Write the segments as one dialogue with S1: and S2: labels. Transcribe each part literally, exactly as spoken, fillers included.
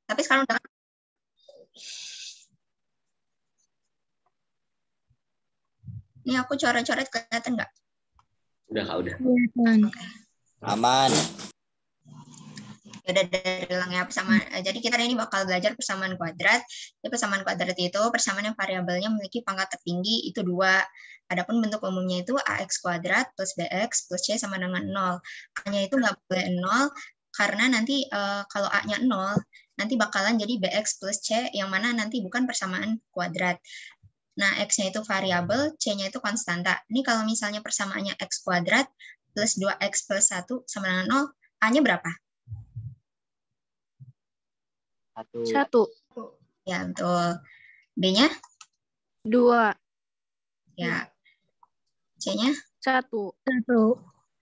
S1: Tapi sekarang udah. Ini aku coret-coret kelihatan nggak?
S2: Udah Kak, udah.
S1: Oke.
S3: Aman.
S1: Ya udah dari ulang ya persamaan. Jadi kita hari ini bakal belajar persamaan kuadrat. Jadi persamaan kuadrat itu persamaan yang variabelnya memiliki pangkat tertinggi itu dua. Adapun bentuk umumnya itu ax kuadrat plus bx plus c sama dengan nol. A-nya itu nggak boleh nol karena nanti uh, kalau A-nya nol nanti bakalan jadi bx plus c yang mana nanti bukan persamaan kuadrat. Nah, x-nya itu variabel, c-nya itu konstanta. Ini kalau misalnya persamaannya x kuadrat plus dua x plus satu sama dengan nol, A-nya berapa?
S3: Satu.
S4: Satu.
S1: Ya, betul. B-nya?
S4: Dua.
S1: Ya. C-nya?
S4: Satu.
S5: Satu.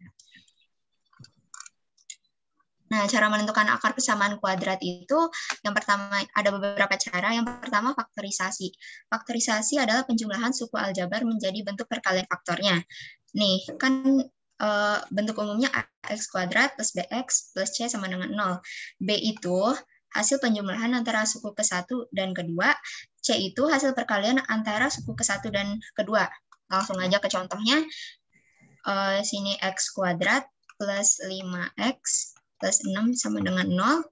S1: Nah, cara menentukan akar persamaan kuadrat itu, yang pertama ada beberapa cara. Yang pertama faktorisasi. Faktorisasi adalah penjumlahan suku aljabar menjadi bentuk perkalian faktornya. Nih, kan e, bentuk umumnya ax kuadrat plus bx plus c sama dengan nol. B itu hasil penjumlahan antara suku ke satu dan kedua. C itu hasil perkalian antara suku ke satu dan kedua. Langsung aja ke contohnya. E, sini x kuadrat plus lima x plus enam sama dengan nol.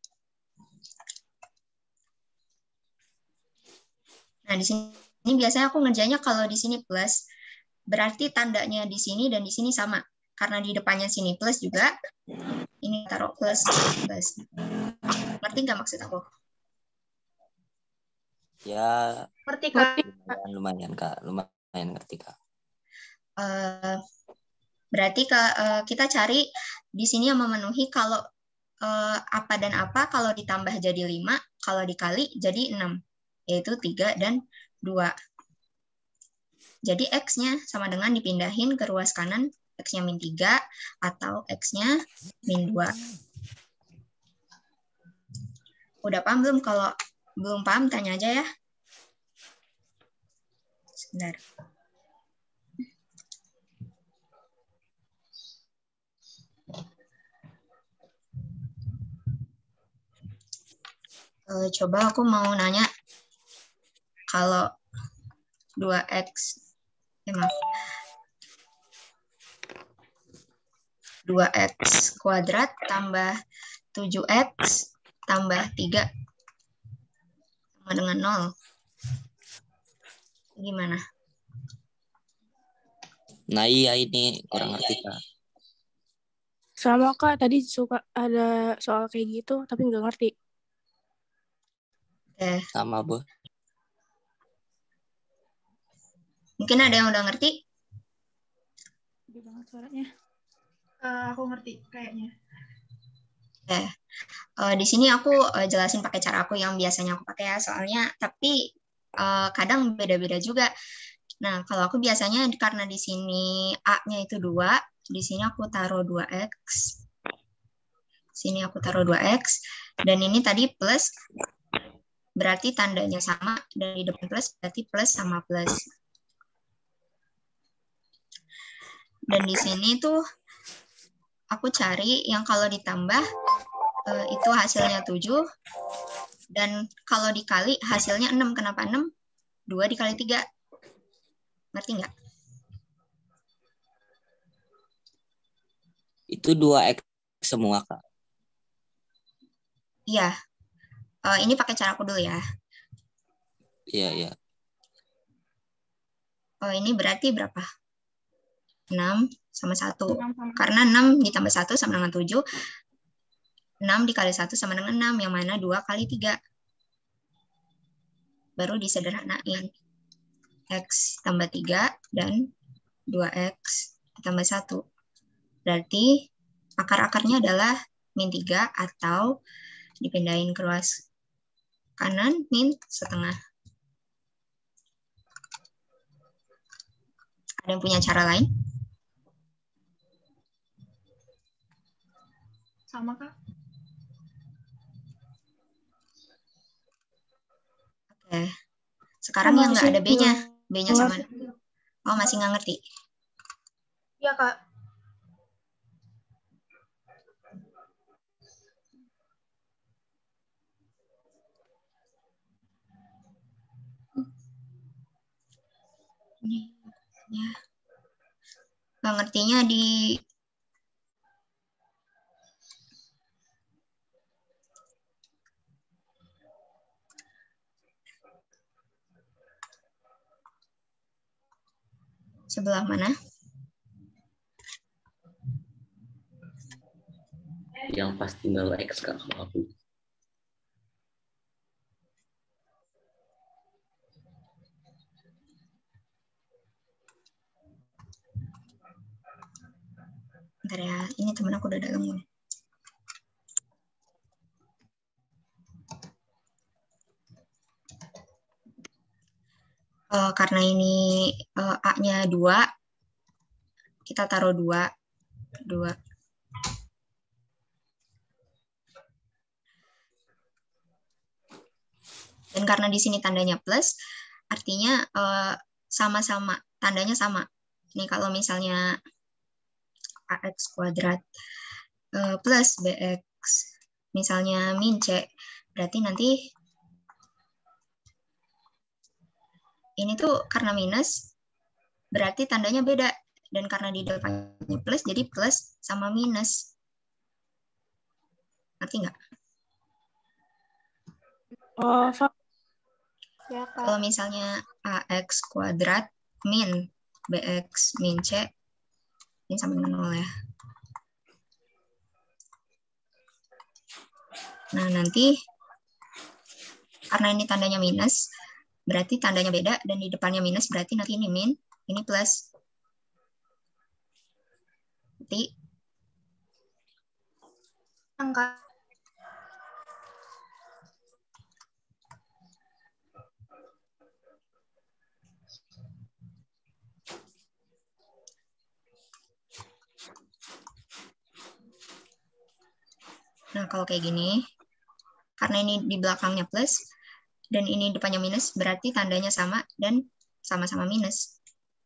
S1: Nah, di sini biasanya aku ngerjainnya kalau di sini plus, berarti tandanya di sini dan di sini sama. Karena di depannya sini plus juga, ini taruh plus, plus. Ngerti nggak maksud aku?
S3: Ya,
S5: Ngerti, Kak.
S3: lumayan, lumayan Kak. Lumayan ngerti Kak.
S1: Uh, berarti ke, uh, kita cari di sini yang memenuhi kalau Uh, apa dan apa kalau ditambah jadi lima, kalau dikali jadi enam, yaitu tiga dan dua. Jadi X-nya sama dengan dipindahin ke ruas kanan, X-nya min tiga atau X-nya min dua. Udah paham belum? Kalau belum paham, tanya aja ya. Sebentar. Uh, coba aku mau nanya, kalau dua x, eh, maaf, dua x kuadrat tambah tujuh x tambah tiga sama dengan nol. Gimana?
S3: Nah iya ini kurang ngerti Kak.
S4: Sama Kak, tadi suka ada soal kayak gitu, tapi nggak ngerti.
S1: Oke.
S3: Sama Bu.
S1: Mungkin ada yang udah ngerti?
S4: Gede banget suaranya.
S5: Uh, aku ngerti kayaknya.
S1: Oke. Uh, di sini aku uh, jelasin pakai cara aku yang biasanya aku pakai ya, soalnya tapi uh, kadang beda-beda juga. Nah, kalau aku biasanya karena di sini A-nya itu dua, di sini aku taruh dua x. Sini aku taruh dua x dan ini tadi plus, berarti tandanya sama, dan di depan plus berarti plus sama plus. Dan di sini tuh aku cari yang kalau ditambah eh, itu hasilnya tujuh, dan kalau dikali hasilnya enam. Kenapa enam? dua dikali tiga. Ngerti nggak?
S3: Itu dua x semua Kak.
S1: Iya. Uh, ini pakai cara aku dulu ya.
S3: Iya, iya.
S1: Oh, ini berarti berapa? enam sama satu. Karena enam ditambah satu sama dengan tujuh. enam dikali satu sama dengan enam, yang mana dua kali tiga. Baru disederhanain. X tambah tiga dan dua x ditambah satu. Berarti akar-akarnya adalah min tiga atau dipindahin ke ruas kanan min setengah. Ada yang punya cara lain?
S5: Sama Kak.
S1: Oke. Sekarang yang nggak ada B-nya. B-nya sama.
S5: Ngerti.
S1: Oh, masih nggak ngerti?
S5: Iya Kak.
S1: Ini ya. Nggak ngertinya di sebelah mana?
S2: Yang pas tinggal X Kak kalau aku.
S1: Bentar ya, ini temen aku udah dalam nih. Uh, karena ini uh, A-nya dua, kita taruh dua. dua. Dan karena di sini tandanya plus, artinya sama-sama, uh, tandanya sama. Ini kalau misalnya ax kuadrat uh, plus bx, misalnya min c, berarti nanti ini tuh karena minus, berarti tandanya beda. Dan karena di depannya plus, jadi plus sama minus. Ngerti nggak?
S4: Oh,
S5: Ya, Kak.
S1: Kalau misalnya ax kuadrat min bx min c, ini sama dengan nol ya. Nah, nanti karena ini tandanya minus, berarti tandanya beda, dan di depannya minus berarti nanti ini min, ini plus. Nanti
S5: Angka.
S1: Nah, kalau kayak gini, karena ini di belakangnya plus, dan ini depannya minus, berarti tandanya sama, dan sama-sama minus.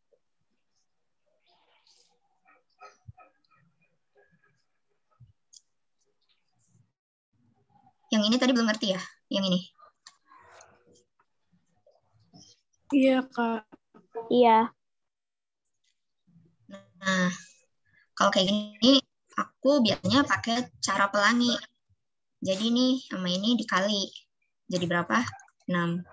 S1: Yang ini tadi belum ngerti ya? Yang ini?
S4: iya, Kak.
S6: Iya.
S1: Nah, kalau kayak gini, aku biasanya pakai cara pelangi. Jadi nih, sama ini dikali. Jadi berapa? enam.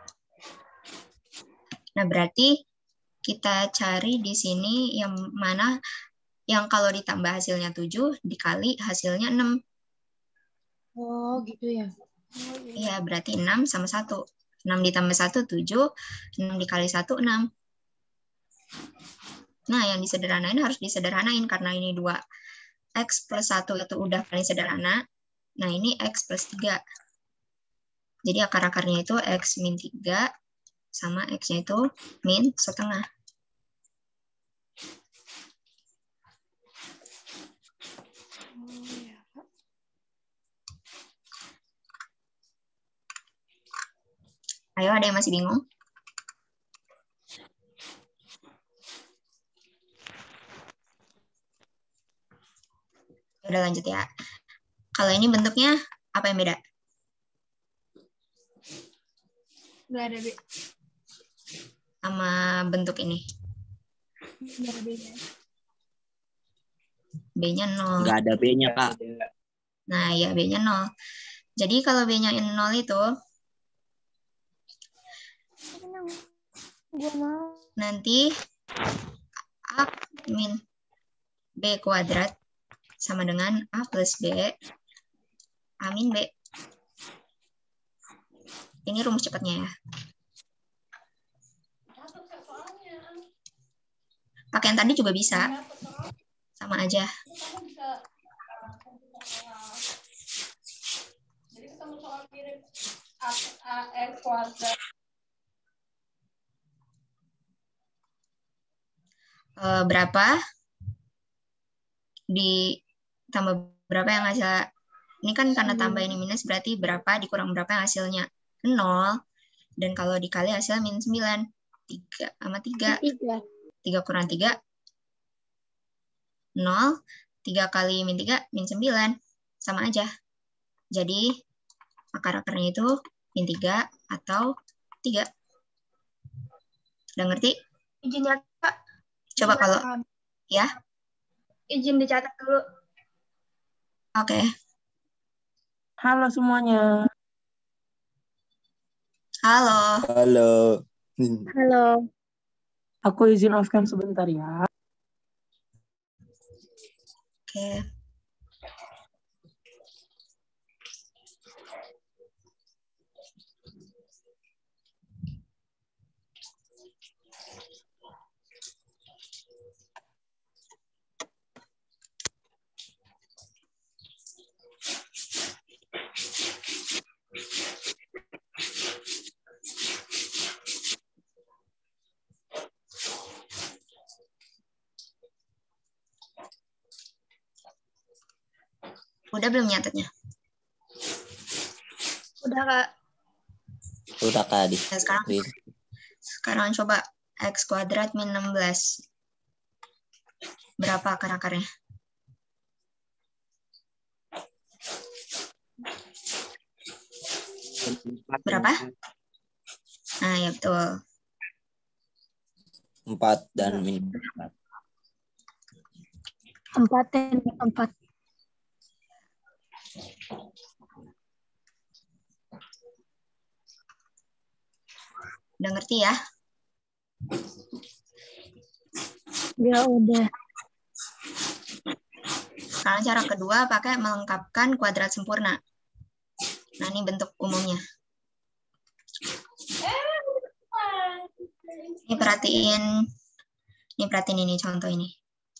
S1: Nah, berarti kita cari di sini yang mana yang kalau ditambah hasilnya tujuh, dikali hasilnya enam.
S5: Oh, gitu ya.
S1: Iya, berarti enam sama satu. enam ditambah satu, tujuh. enam dikali satu, enam. Nah, yang disederhanain harus disederhanain karena ini dua. X plus satu itu udah paling sederhana. Nah, ini X plus tiga. Jadi akar-akarnya itu X min tiga sama X-nya itu min setengah. Ayo, ada yang masih bingung? Udah lanjut ya. Kalau ini bentuknya apa yang beda?
S5: Nggak ada B.
S1: Sama bentuk ini.
S5: Nggak ada B-nya.
S1: B-nya nol.
S3: Nggak ada B-nya, Kak.
S1: Nah, ya B-nya nol. Jadi kalau B-nya nol itu nanti A min B kuadrat sama dengan A plus B A min B. Ini rumus cepatnya ya. Pakai yang tadi juga bisa. Sama aja.
S7: Jadi ketemu soal mirip A X kuadrat.
S1: Uh, berapa ditambah berapa yang hasil ini kan karena tambah ini minus berarti berapa dikurang berapa yang hasilnya nol, dan kalau dikali hasilnya min sembilan, tiga sama tiga, tiga kurang tiga nol, tiga kali min tiga min sembilan, sama aja. Jadi akar-akarnya itu min tiga atau tiga. Udah ngerti?
S5: Izin ya, Kak.
S1: Coba
S5: Izin
S1: kalau
S5: rekam.
S1: ya,
S5: Izin dicatat dulu.
S1: oke.
S6: Halo semuanya.
S1: Halo.
S3: Halo.
S4: Halo.
S6: Aku izin off cam sebentar ya.
S1: Oke. Udah belum nyatetnya?
S5: Udah, Kak.
S3: Udah Kak di.
S1: Nah, sekarang
S3: di.
S1: sekarang coba X kuadrat min enam belas. Berapa akar-akarnya? Berapa? Nah, ya betul.
S3: Empat dan min empat.
S4: Empat dan empat.
S1: Udah ngerti ya?
S4: Ya udah.
S1: Sekarang cara kedua pakai melengkapkan kuadrat sempurna. Nah, ini bentuk umumnya. Ini perhatiin, ini perhatiin ini contoh ini.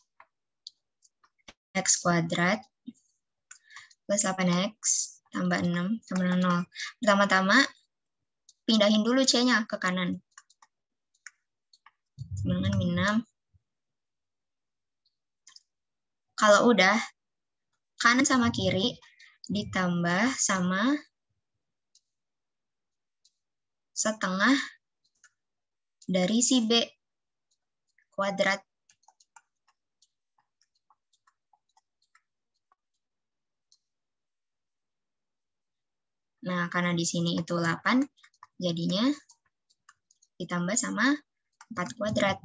S1: X kuadrat plus delapan X tambah enam sama nol. Pertama-tama, pindahin dulu C-nya ke kanan. Dengan min enam. Kalau udah, kanan sama kiri ditambah sama setengah dari si B kuadrat. Nah, karena di sini itu delapan, jadinya ditambah sama empat kuadrat.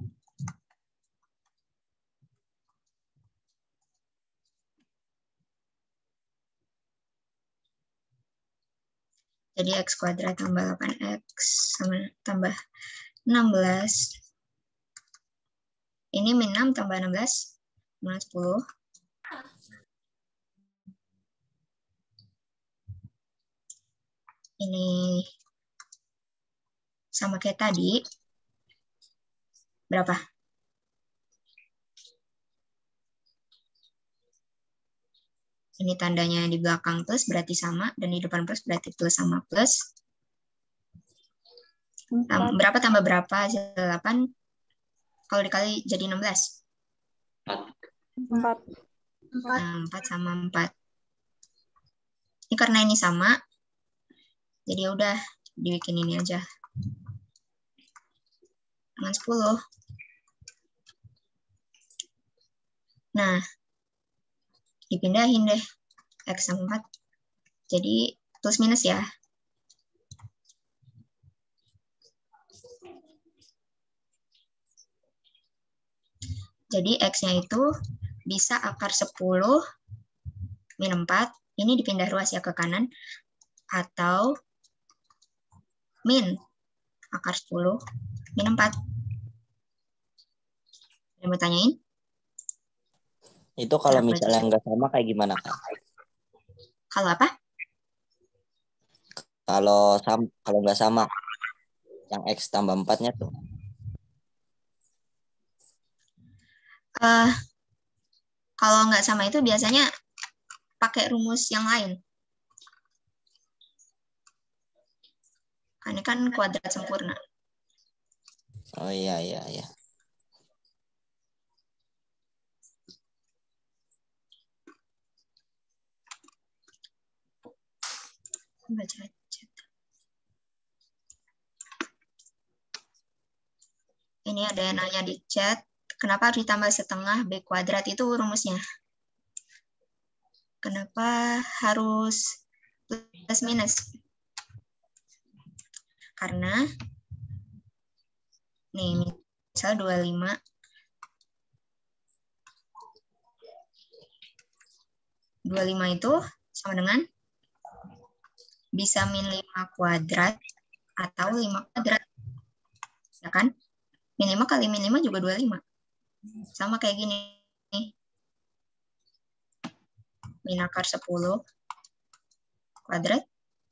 S1: Jadi X kuadrat tambah delapan X sama tambah enam belas. Ini min enam tambah enam belas, minus sepuluh. Ini sama kayak tadi. Berapa? Ini tandanya di belakang plus berarti sama, dan di depan plus berarti plus sama plus.
S4: Empat.
S1: Berapa tambah berapa? Hasil delapan. Kalau dikali jadi enam belas.
S4: Empat.
S5: Empat.
S1: Nah, empat sama empat. Ini karena ini sama, jadi udah dibikin ini aja. Dengan sepuluh. Nah, dipindahin deh. X sama empat. Jadi plus minus ya. Jadi X-nya itu bisa akar sepuluh min empat. Ini dipindah ruas ya ke kanan. Atau min akar sepuluh min empat. Ada mau tanyain?
S3: Itu kalau
S1: Cara
S3: misalnya
S1: belajar.
S3: nggak sama kayak gimana Kak?
S1: Kalau apa?
S3: Kalau sam kalau nggak sama yang X tambah empatnya tuh.
S1: Uh, kalau nggak sama itu biasanya pakai rumus yang lain. Ini kan kuadrat sempurna.
S3: Oh iya iya iya.
S1: Baca chat. Ini ada yang nanya di chat, kenapa harus ditambah setengah B kuadrat itu rumusnya? Kenapa harus plus minus? Karena nih Misalnya dua puluh lima. dua puluh lima itu sama dengan bisa min lima kuadrat atau lima kuadrat. Ya kan? Min lima kali min lima juga dua puluh lima. Sama kayak gini. Min akar sepuluh kuadrat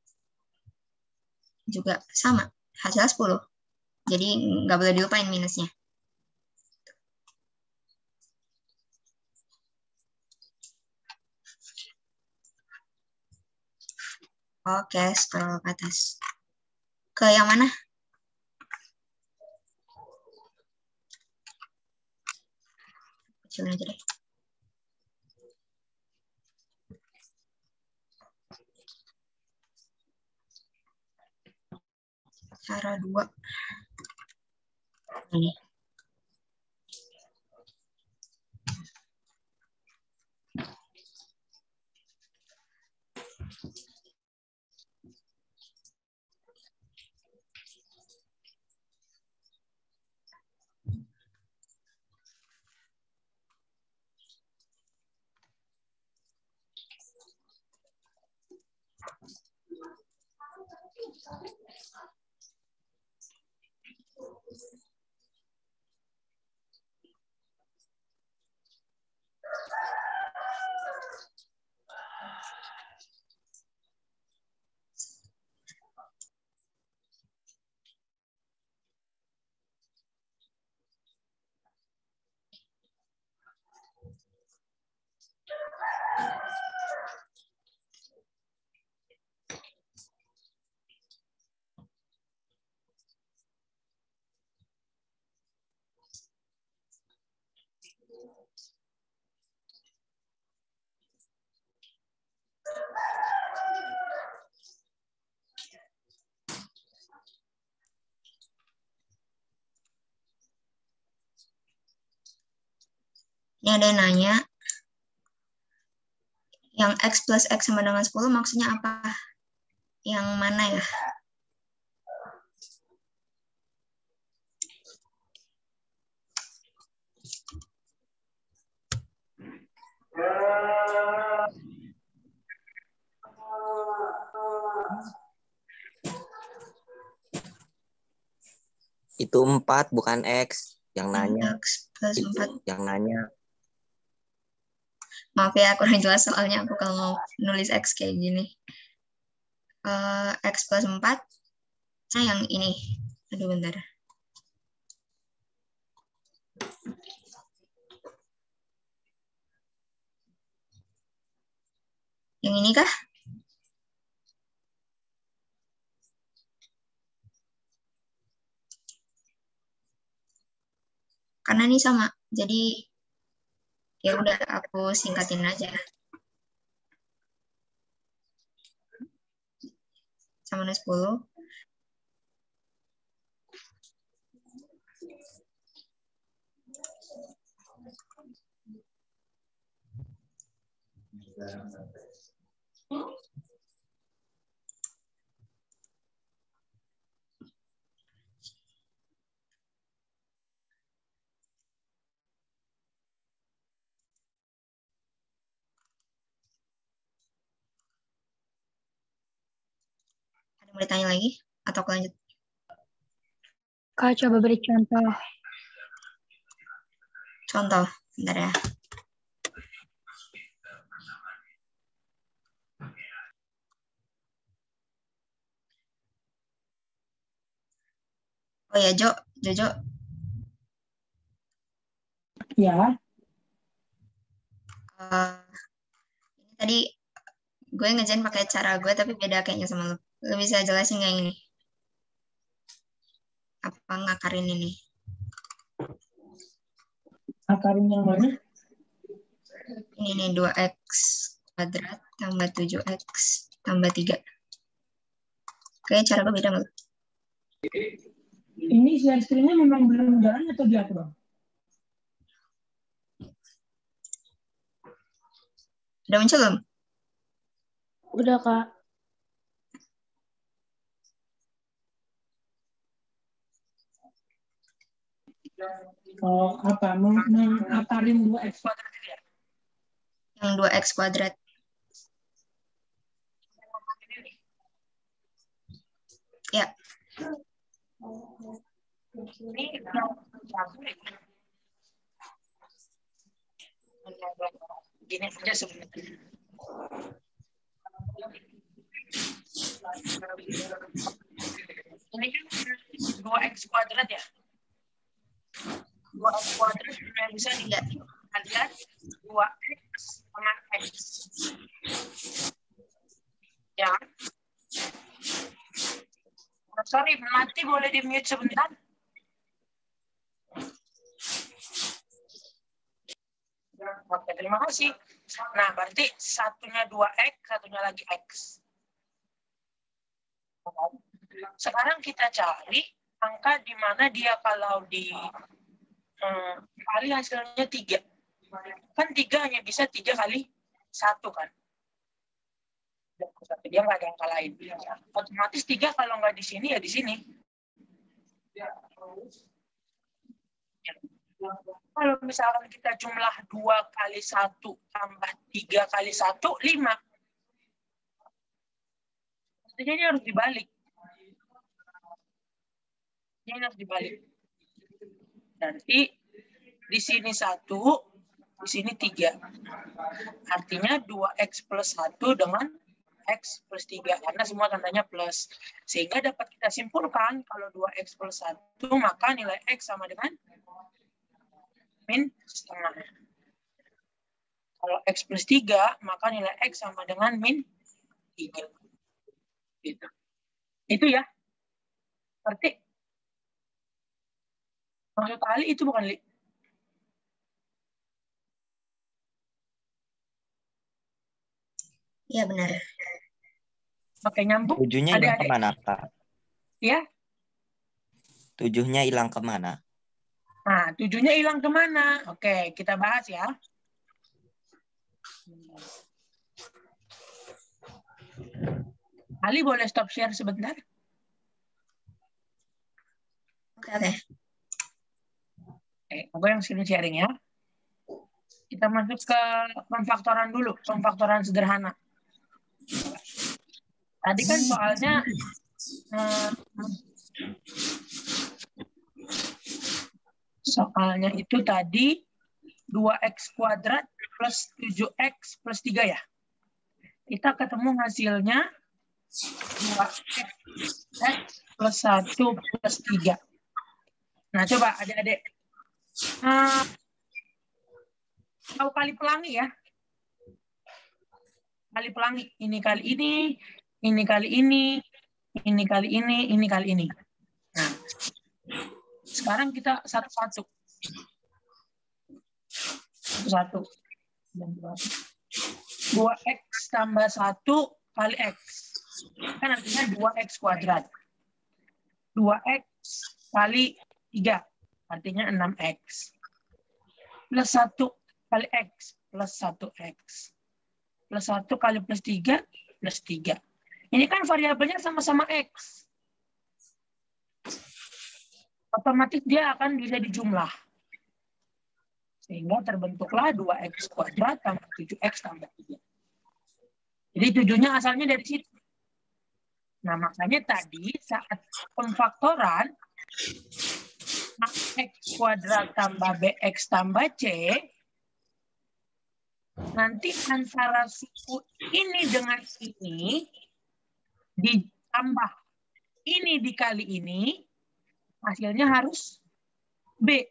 S1: juga sama. Hasilnya sepuluh. Jadi nggak boleh dilupain minusnya. Oke, scroll ke atas. Ke yang mana? Kecilin aja deh. Cara dua. Ini. Ini ada yang nanya, yang X plus X sama dengan sepuluh maksudnya apa? Yang mana ya?
S3: Itu empat bukan X. Yang nanya.
S1: X plus
S3: Itu
S1: empat.
S3: yang nanya.
S1: Maaf ya, kurang jelas soalnya aku kalau mau nulis X kayak gini. Uh, X plus empat. Nah, yang ini. Aduh, bentar. Yang ini kah? Karena ini sama. Jadi ya udah aku singkatin aja. Sama dengan sepuluh. Ada yang mau ditanya lagi? Atau aku lanjut?
S5: Kak, coba beri contoh.
S1: Contoh, bentar ya. Oh ya, Jo, Jojo.
S6: Ya,
S1: Uh, ini tadi gue ngejain pakai cara gue, tapi beda kayaknya sama lo. Lo bisa jelasin nggak ini? Apa ngakarin ini?
S6: akarin yang mana?
S1: Ini nih dua X kuadrat tambah tujuh X tambah tiga. Kayaknya cara gue beda nggak?
S6: Ini share screen-nya memang belum jalan atau dia doang?
S1: Udah muncul belum?
S4: Udah, Kak.
S6: Oh, apa? Meng- Mengakarin dua X kuadrat ya?
S1: Yang dua X kuadrat. Ya.
S8: Ini gini aja sebenarnya. Ini kan dua X kuadrat ya. dua X kuadrat yang bisa dilihat dua X dengan X. Ya. Oh, sorry, mati boleh di mute sebentar. Oke, terima kasih. Nah, berarti satunya dua X, satunya lagi X. Sekarang kita cari angka di mana dia kalau di hmm, kali hasilnya tiga. Kan tiga hanya bisa tiga kali satu kan. Dia nggak ada angka lain. Otomatis tiga kalau nggak di sini ya di sini. Kalau misalkan kita jumlah dua kali satu tambah tiga kali satu, lima. Jadi ini harus dibalik. Ini harus dibalik. Nanti di sini satu, di sini tiga. Artinya dua X plus satu dengan X plus tiga. Karena semua tandanya plus. Sehingga dapat kita simpulkan kalau dua X plus satu, maka nilai X sama dengan min setengah. Kalau X plus tiga, maka nilai X sama dengan min tiga. Gitu. Itu ya. Berarti maksud kali itu bukan li.
S1: Iya benar.
S8: Oke, nyambung.
S3: Tujuhnya hilang
S8: Adik-adik.
S3: kemana, Kak?
S8: Ya.
S3: Tujuhnya hilang kemana?
S8: Nah, tujuhnya hilang kemana? Oke, kita bahas ya. Ali boleh stop share sebentar?
S1: Oke, oke.
S8: Oke, aku yang screen sharing ya. Kita masuk ke pemfaktoran dulu, pemfaktoran sederhana. Tadi kan soalnya hmm, soalnya itu tadi dua X kuadrat plus tujuh X plus tiga ya. Kita ketemu hasilnya dua X plus satu plus tiga. Nah, coba adik-adik. Uh, tahu kali pelangi ya? Kali pelangi. Ini kali ini, ini kali ini, ini kali ini, ini kali ini. Nah, sekarang kita satu-satu. Satu-satu. dua X tambah satu kali X. Kan artinya dua X kuadrat. dua X kali tiga. Artinya enam X. Plus satu kali X. Plus satu X. Plus satu kali plus tiga. Plus tiga. Ini kan variabelnya sama-sama X. Otomatis dia akan bisa dijumlah. Sehingga terbentuklah dua X kuadrat tambah tujuh X tambah tiga. Jadi tujuhnya asalnya dari situ. Nah, makanya tadi saat pemfaktoran X kuadrat tambah B X tambah C, nanti antara suku ini dengan ini ditambah ini dikali ini, hasilnya harus B.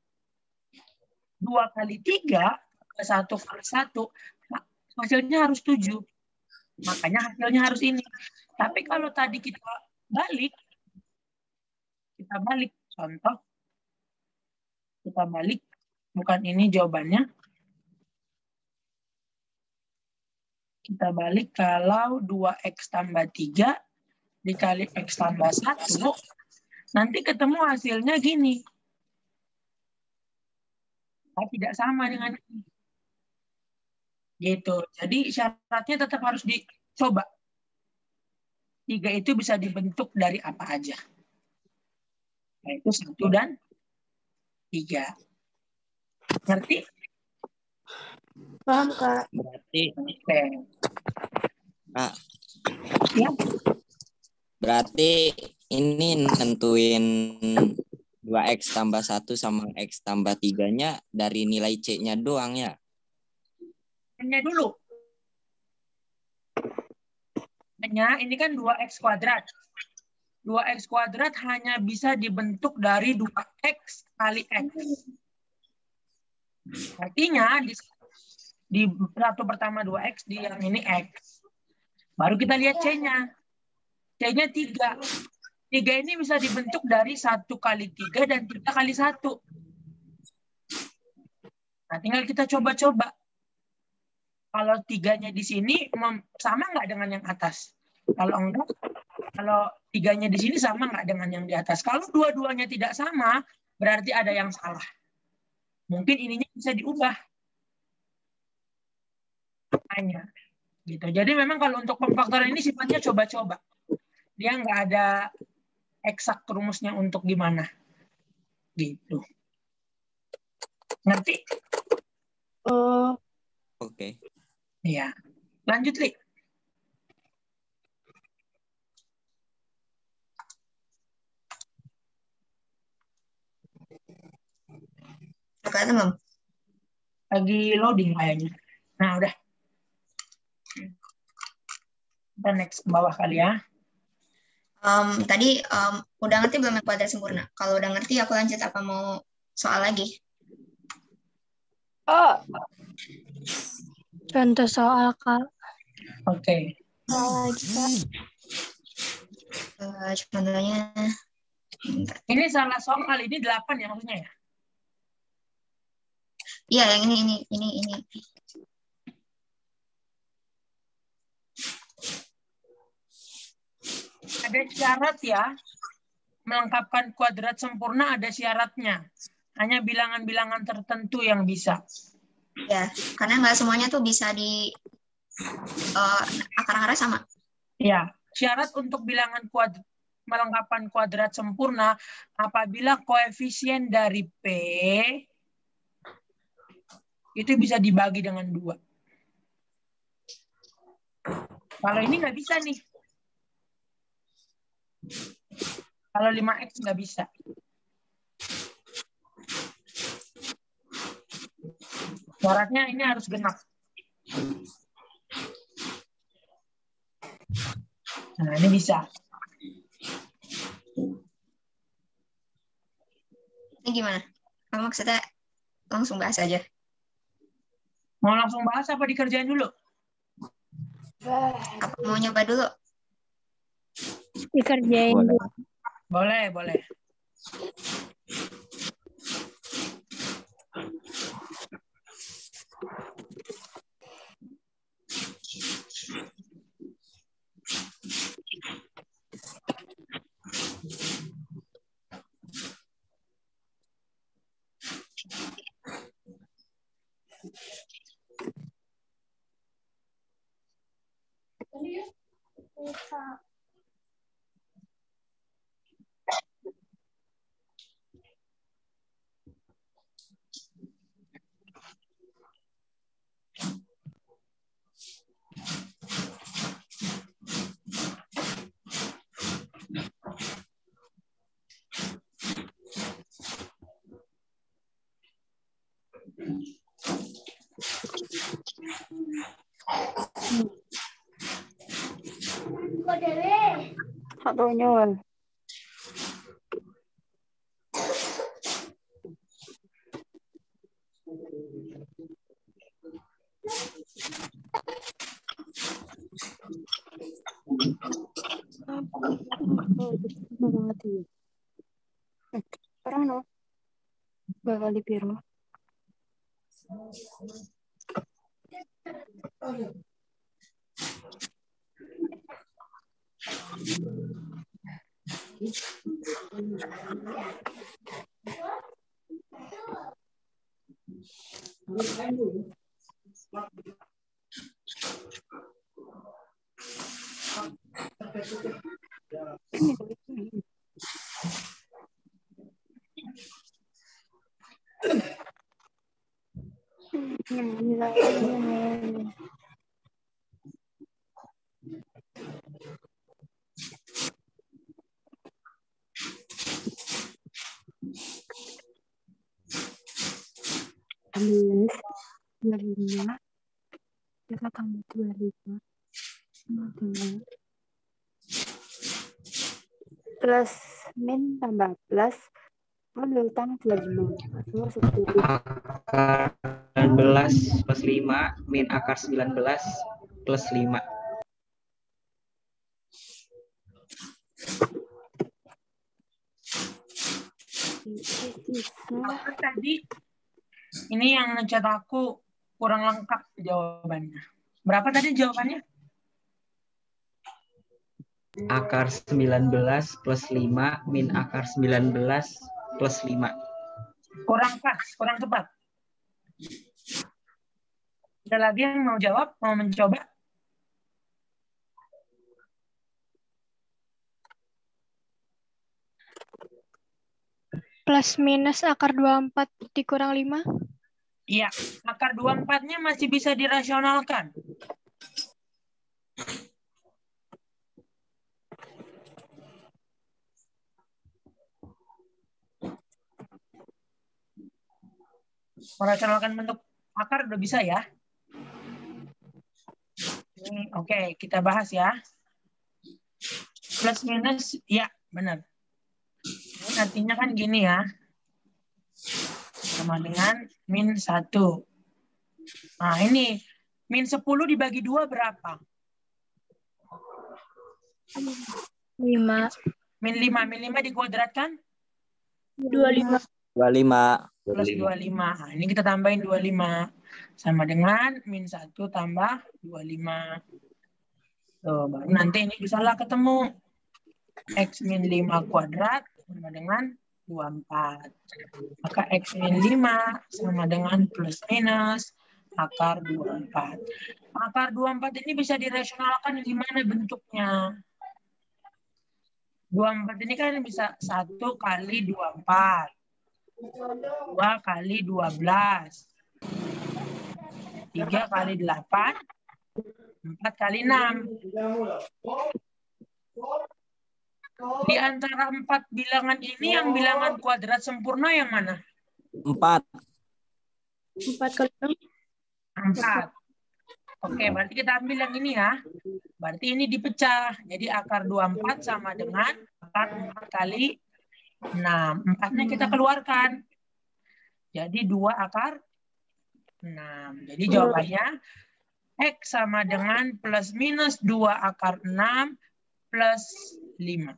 S8: dua kali tiga, satu kali satu, hasilnya harus tujuh. Makanya hasilnya harus ini. Tapi kalau tadi kita balik, kita balik, contoh, kita balik, bukan ini jawabannya. Kita balik kalau dua X tambah tiga dikali X tambah satu, nanti ketemu hasilnya gini. Nah, tidak sama dengan ini. Gitu. Jadi syaratnya tetap harus dicoba. Tiga itu bisa dibentuk dari apa aja. Yaitu satu dan tiga. Ngerti?
S4: Paham, Kak.
S3: Berarti
S8: Oke.
S3: Kak,
S8: Ya.
S3: berarti ini nentuin dua X tambah satu sama X tambah tiga-nya dari nilai C-nya doang ya?
S8: Hanya dulu. Hanya ini kan dua X kuadrat. dua X kuadrat hanya bisa dibentuk dari dua X kali X. Artinya di, di satu pertama dua X, di yang ini X. Baru kita lihat C-nya. C-nya tiga. tiga ini bisa dibentuk dari satu kali tiga dan tiga kali satu. Nah, tinggal kita coba-coba. Kalau tiganya di sini sama nggak dengan yang atas? Kalau enggak, kalau tiganya di sini sama nggak dengan yang di atas? Kalau dua-duanya tidak sama, berarti ada yang salah. Mungkin ininya bisa diubah. Hanya. Gitu. Jadi memang kalau untuk pemfaktoran ini sifatnya coba-coba. Dia nggak ada eksak rumusnya untuk gimana. Gitu. Ngerti?
S4: Oh,
S3: Oke.
S8: Iya. Lanjut, Li.
S1: Kakak teman.
S8: Lagi loading kayaknya. Nah, udah. Kita next ke bawah kali ya.
S1: Um, tadi um, udah ngerti belum yang kuadrat sempurna? Kalau udah ngerti, aku lanjut apa mau soal lagi?
S5: Oh. Contoh soal, Kak.
S8: Oke.
S5: Soal lagi, Kak.
S1: Uh, contohnya,
S8: Ini salah soal, ini delapan ya maksudnya ya?
S1: iya yang ini, ini, ini, ini.
S8: Ada syarat ya, melengkapkan kuadrat sempurna ada syaratnya. Hanya bilangan-bilangan tertentu yang bisa.
S1: Ya, karena nggak semuanya tuh bisa di uh, akar-akarnya sama.
S8: Ya, syarat untuk bilangan kuadrat, melengkapkan kuadrat sempurna apabila koefisien dari P itu bisa dibagi dengan dua. Kalau ini nggak bisa nih. Kalau lima X nggak bisa. Syaratnya ini harus genap. Nah, ini bisa.
S1: Ini gimana? Kamu maksudnya langsung bahas aja?
S8: Mau langsung bahas apa dikerjain dulu?
S1: Apa mau nyoba dulu?
S5: Dikerjain
S3: Boleh.
S5: dulu.
S8: Boleh, boleh.
S5: Satu nyuwun. Parang no, bakal di biru. Nah, ini min. Belas, dua puluh lima, kita tambah dua puluh lima, sama dengan plus min tambah plus, ambil tambah dua puluh lima, sama sepuluh.
S9: Akar sembilan belas plus lima min akar sembilan belas plus lima.
S8: Apa tadi? Ini yang ngecat aku kurang lengkap jawabannya. Berapa tadi jawabannya?
S9: Akar sembilan belas plus lima min akar sembilan belas plus lima.
S8: Kurang pas, kurang tepat. Ada lagi yang mau jawab, mau mencoba?
S10: Plus minus akar dua puluh empat dikurang lima.
S8: Iya, akar dua puluh empat-nya masih bisa dirasionalkan. Merasionalkan bentuk akar udah bisa ya. Ini oke, okay, kita bahas ya. Plus minus, ya benar. Ini artinya kan gini ya. Sama dengan min satu. Nah ini, min sepuluh dibagi dua berapa?
S10: lima.
S8: Min lima, min lima dikuadratkan?
S10: dua puluh lima.
S3: dua puluh lima.
S8: Plus dua puluh lima. Nah, ini kita tambahin dua puluh lima. Sama dengan min satu tambah dua puluh lima. Tuh, baru nanti ini bisalah ketemu. X min lima kuadrat sama dengan dua puluh empat. Maka X min lima sama dengan plus minus akar dua puluh empat. Akar dua puluh empat ini bisa dirasionalkan gimana bentuknya? dua puluh empat ini kan bisa satu kali dua puluh empat. dua kali dua belas. tiga kali delapan. empat kali enam. Di antara empat bilangan ini yang bilangan kuadrat sempurna yang mana?
S3: empat.
S10: empat kali enam.
S8: empat. Oke, berarti kita ambil yang ini ya. Berarti ini dipecah. Jadi akar dua puluh empat sama dengan akar empat kali enam. empatnya kita keluarkan. Jadi dua akar enam. Jadi jawabannya X sama dengan plus minus dua akar enam plus lima.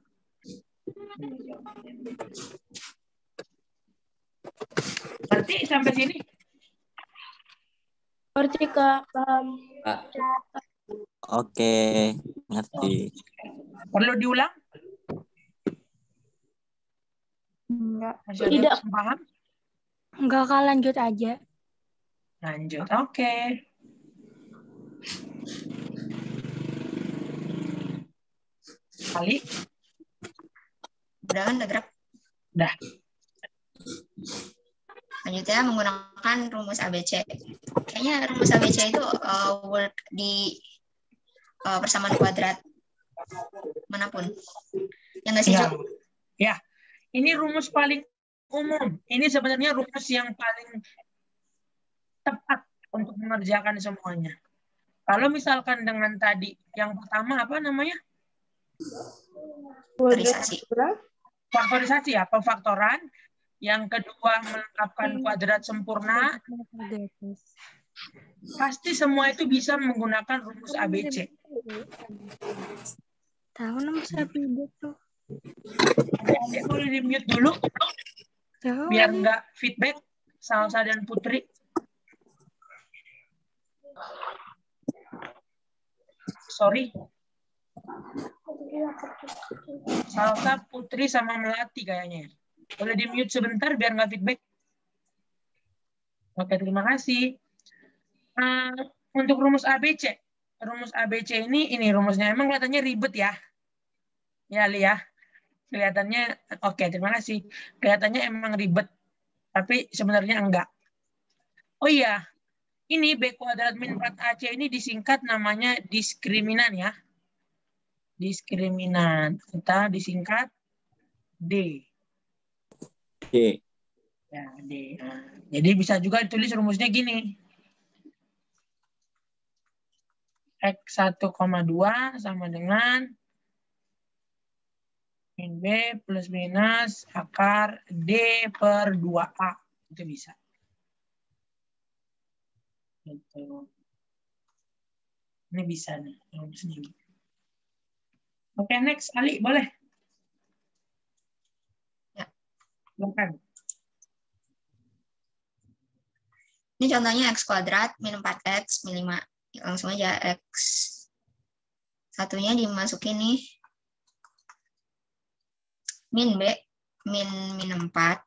S8: Berarti sampai sini?
S10: Berarti Kak, paham.
S3: Oke, ngerti.
S8: Perlu diulang?
S5: Enggak.
S8: Masih ada
S10: Tidak.
S8: yang paham?
S10: Enggak, Kak, lanjut aja.
S8: Lanjut, oke. Kali?
S1: Udah kan, udah gerak?
S8: Udah.
S1: Lanjutnya menggunakan rumus A B C. Kayaknya rumus A B C itu uh, work di uh, persamaan kuadrat manapun. Yang nggak sih,
S8: Ya.
S1: Cuk?
S8: Ya, ini rumus paling umum. Ini sebenarnya rumus yang paling tepat untuk mengerjakan semuanya. Kalau misalkan dengan tadi, yang pertama apa namanya?
S1: Faktorisasi.
S8: Faktorisasi ya, pemfaktoran. Yang kedua, melengkapkan kuadrat sempurna. Pasti semua itu bisa menggunakan rumus A B C.
S10: Tahu nama sapi itu.
S8: Oke, boleh di-mute dulu,
S10: Tahu.
S8: biar nggak feedback, Salsa dan Putri. Sorry. Salsa, Putri, sama Melati kayaknya. Boleh di-mute sebentar biar nggak feedback. Oke, terima kasih. Uh, untuk rumus A B C. Rumus A B C ini, ini rumusnya. Emang kelihatannya ribet ya? Ya, Li ya. Kelihatannya, oke, terima kasih. Kelihatannya emang ribet. Tapi sebenarnya enggak. Oh iya, Ini B kuadrat min empat A C ini disingkat namanya diskriminan ya. Diskriminan. Kita disingkat D.
S3: D.
S8: Ya, D. Nah, jadi bisa juga ditulis rumusnya gini. X satu koma dua sama dengan min B plus minus akar D per dua A. Itu bisa. Gitu. Ini bisa nih. Oke, next. Ali, boleh?
S1: Ya.
S8: Silakan.
S1: Ini contohnya X kuadrat min empat X min lima. Langsung aja X. Satunya dimasukin nih. Min B, min min empat.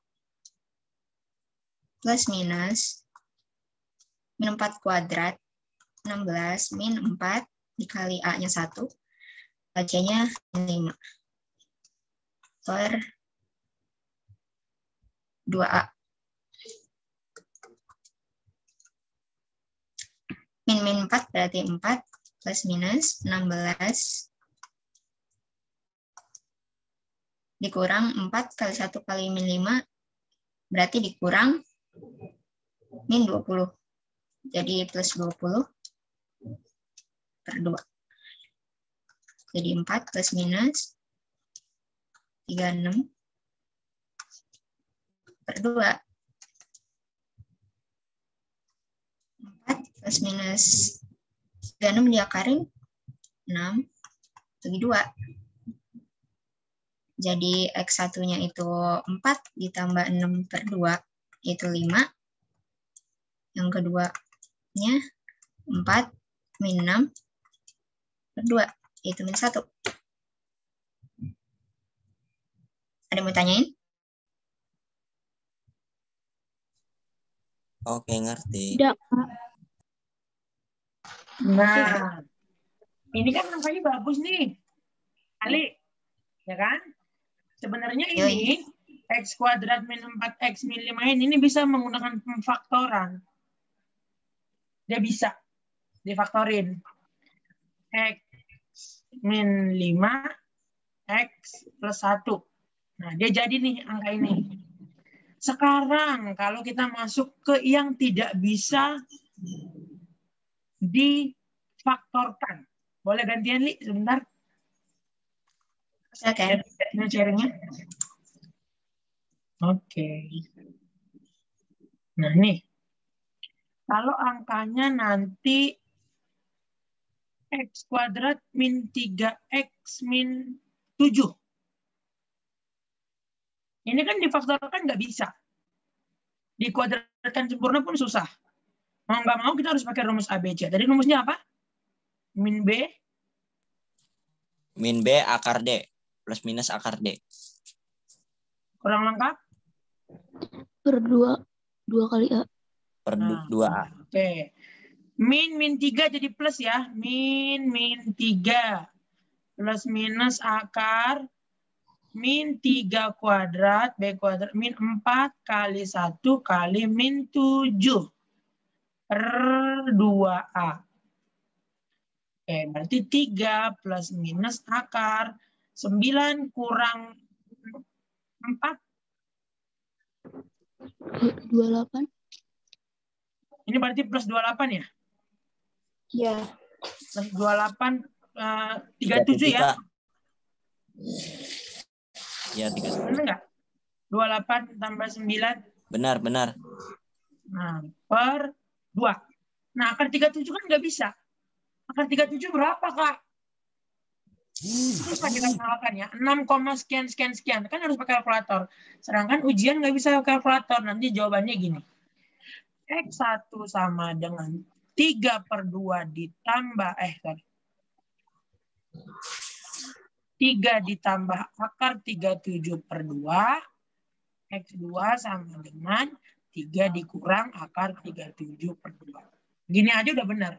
S1: Plus minus. Min empat kuadrat. enam belas min empat dikali A-nya satu. A-nya min lima. Per dua A. Min min empat berarti empat plus minus enam belas dikurang empat kali satu kali min lima berarti dikurang min dua puluh. Jadi plus dua puluh per dua. Jadi empat plus minus tiga puluh enam per dua. empat plus minus tiga puluh enam diakarin enam bagi dua. Jadi X satunya itu empat ditambah enam per dua itu lima. Yang keduanya empat min enam per dua itu min satu. Ada yang mau tanyain?
S3: Oke, ngerti.
S10: Tidak.
S8: Nah, ini kan angkanya bagus nih. Ali, ya kan? Sebenarnya ini X kuadrat min empat X min lima ini, ini bisa menggunakan pemfaktoran. Dia bisa difaktorin. X min lima, X plus satu. Nah, dia jadi nih angka ini. Sekarang kalau kita masuk ke yang tidak bisa difaktorkan. Boleh gantian, Li, sebentar?
S1: Oke.
S8: Ini sharingnya. Oke. Nah, nih. Kalau angkanya nanti X kuadrat min tiga X min tujuh. Ini kan difaktorkan nggak bisa. Dikuadratkan sempurna pun susah. Mau nggak mau kita harus pakai rumus A B C. Tadi rumusnya apa? Min B.
S3: Min B akar D. Plus minus akar D.
S8: Kurang lengkap?
S10: Per dua. Dua kali A.
S3: Per
S8: Nah,
S3: dua A.
S8: Oke. Min min tiga jadi plus ya. Min min tiga. Plus minus akar min tiga kuadrat, B kuadrat, min empat kali satu kali min tujuh per dua A. Oke, berarti tiga plus minus akar sembilan kurang empat.
S10: dua puluh delapan.
S8: Ini berarti plus dua puluh delapan ya?
S10: Iya.
S8: Plus dua puluh delapan, uh, tiga puluh tujuh ya?
S3: Iya, tiga puluh tujuh.
S8: Benar nggak? dua puluh delapan tambah sembilan.
S3: Benar, benar.
S8: Nah, per dua. Nah, akar tiga puluh tujuh kan nggak bisa. Akar tiga puluh tujuh berapa, Kak? Susah kita mengalahkan ya. enam, sekian, sekian, sekian. Kan harus pakai kalkulator. Sedangkan ujian nggak bisa pakai kalkulator. Nanti jawabannya gini. X satu sama dengan tiga per dua ditambah, eh, sorry. tiga ditambah akar tiga puluh tujuh per dua. X dua sama dengan tiga dikurang akar tiga puluh tujuh per dua. Gini aja udah benar.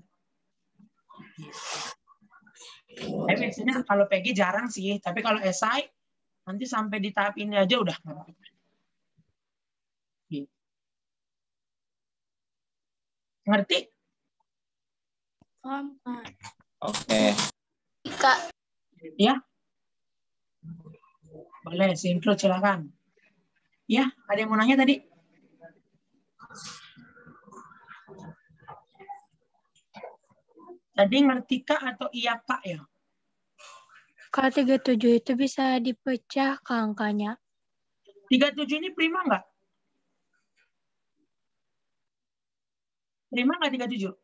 S8: Tapi biasanya kalau P G jarang sih. Tapi kalau S I, nanti sampai di tahap ini aja udah. Ngerti?
S4: Paham, Kak.
S3: Oke.
S10: Kak.
S8: Ya. Boleh, sinkron silakan. Ya, ada yang mau nanya tadi? Tadi ngerti Kak atau iya Kak ya?
S4: Kalau tiga puluh tujuh itu bisa dipecah ke angkanya.
S8: tiga puluh tujuh ini prima nggak? Prima nggak tiga puluh tujuh?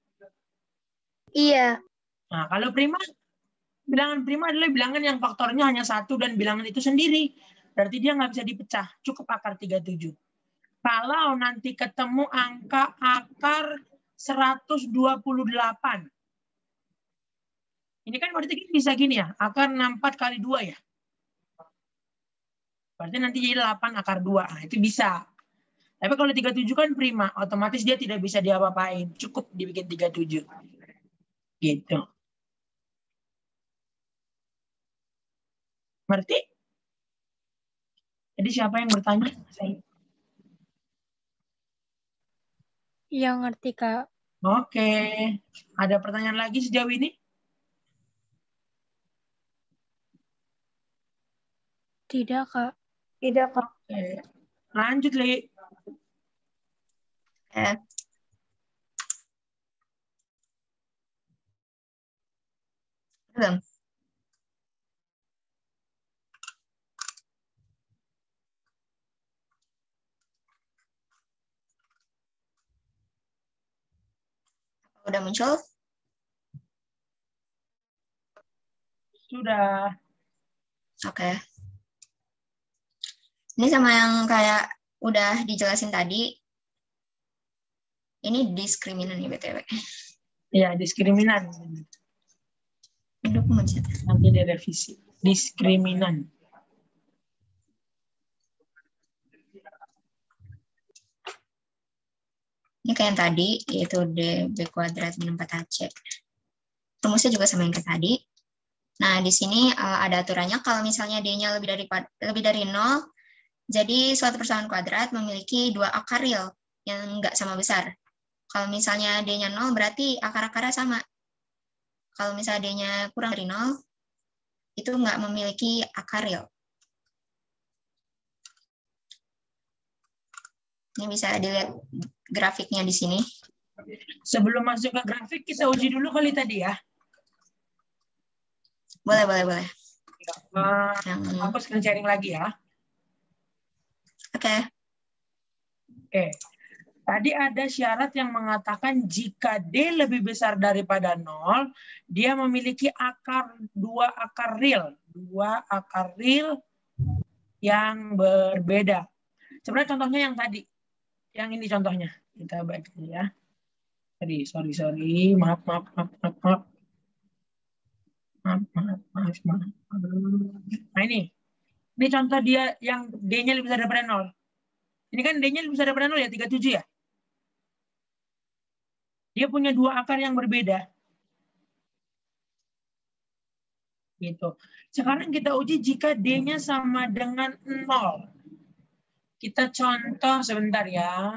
S10: Iya.
S8: Nah, kalau prima, bilangan prima adalah bilangan yang faktornya hanya satu dan bilangan itu sendiri. Berarti dia nggak bisa dipecah, cukup akar tiga puluh tujuh. Kalau nanti ketemu angka akar seratus dua puluh delapan. Ini kan berarti bisa gini ya, akar enam puluh empat kali dua ya. Berarti nanti jadi delapan akar dua. Nah, itu bisa. Tapi kalau tiga puluh tujuh kan prima, otomatis dia tidak bisa diapa-apain. Cukup dibikin tiga puluh tujuh. Gitu. Ngerti? Jadi siapa yang bertanya?
S4: Yang ngerti, Kak.
S8: Oke. Ada pertanyaan lagi sejauh ini?
S4: Tidak, Kak.
S5: Tidak, Kak.
S8: Oke. Lanjut, Li.
S1: Eh. Belum. Udah muncul?
S8: Sudah.
S1: Oke. Ini sama yang kayak udah dijelasin tadi. Ini diskriminan ya, B T W.
S8: Ya, diskriminan. Nanti direvisi. Diskriminan.
S1: Ini kayak yang tadi, yaitu D B kuadrat min empat H C. Rumusnya juga sama yang kayak tadi. Nah, di sini uh, ada aturannya kalau misalnya D-nya lebih dari lebih dari nol, jadi suatu persamaan kuadrat memiliki dua akar real yang nggak sama besar. Kalau misalnya D-nya nol, berarti akar-akarnya sama. Kalau misalnya D-nya kurang dari nol, itu nggak memiliki akar real. Ini bisa dilihat grafiknya di sini.
S8: Sebelum masuk ke grafik, kita uji dulu kali tadi ya.
S1: Boleh, boleh, boleh.
S8: Uh,
S1: yang...
S8: Aku screen sharing lagi ya.
S1: Oke. Okay.
S8: Oke. Okay. Tadi ada syarat yang mengatakan jika D lebih besar daripada nol, dia memiliki akar dua akar real. Dua akar real yang berbeda. Sebenarnya contohnya yang tadi. Yang ini contohnya. Kita baca ya. Sorry, sorry, sorry. Maaf, maaf, maaf, maaf, maaf. Maaf, maaf, maaf, maaf. Nah ini. Ini contoh dia yang D-nya lebih besar daripada nol. Ini kan D-nya lebih besar daripada nol ya, tiga puluh tujuh ya. Dia punya dua akar yang berbeda. Gitu. Sekarang kita uji jika D-nya sama dengan nol. Kita contoh sebentar ya.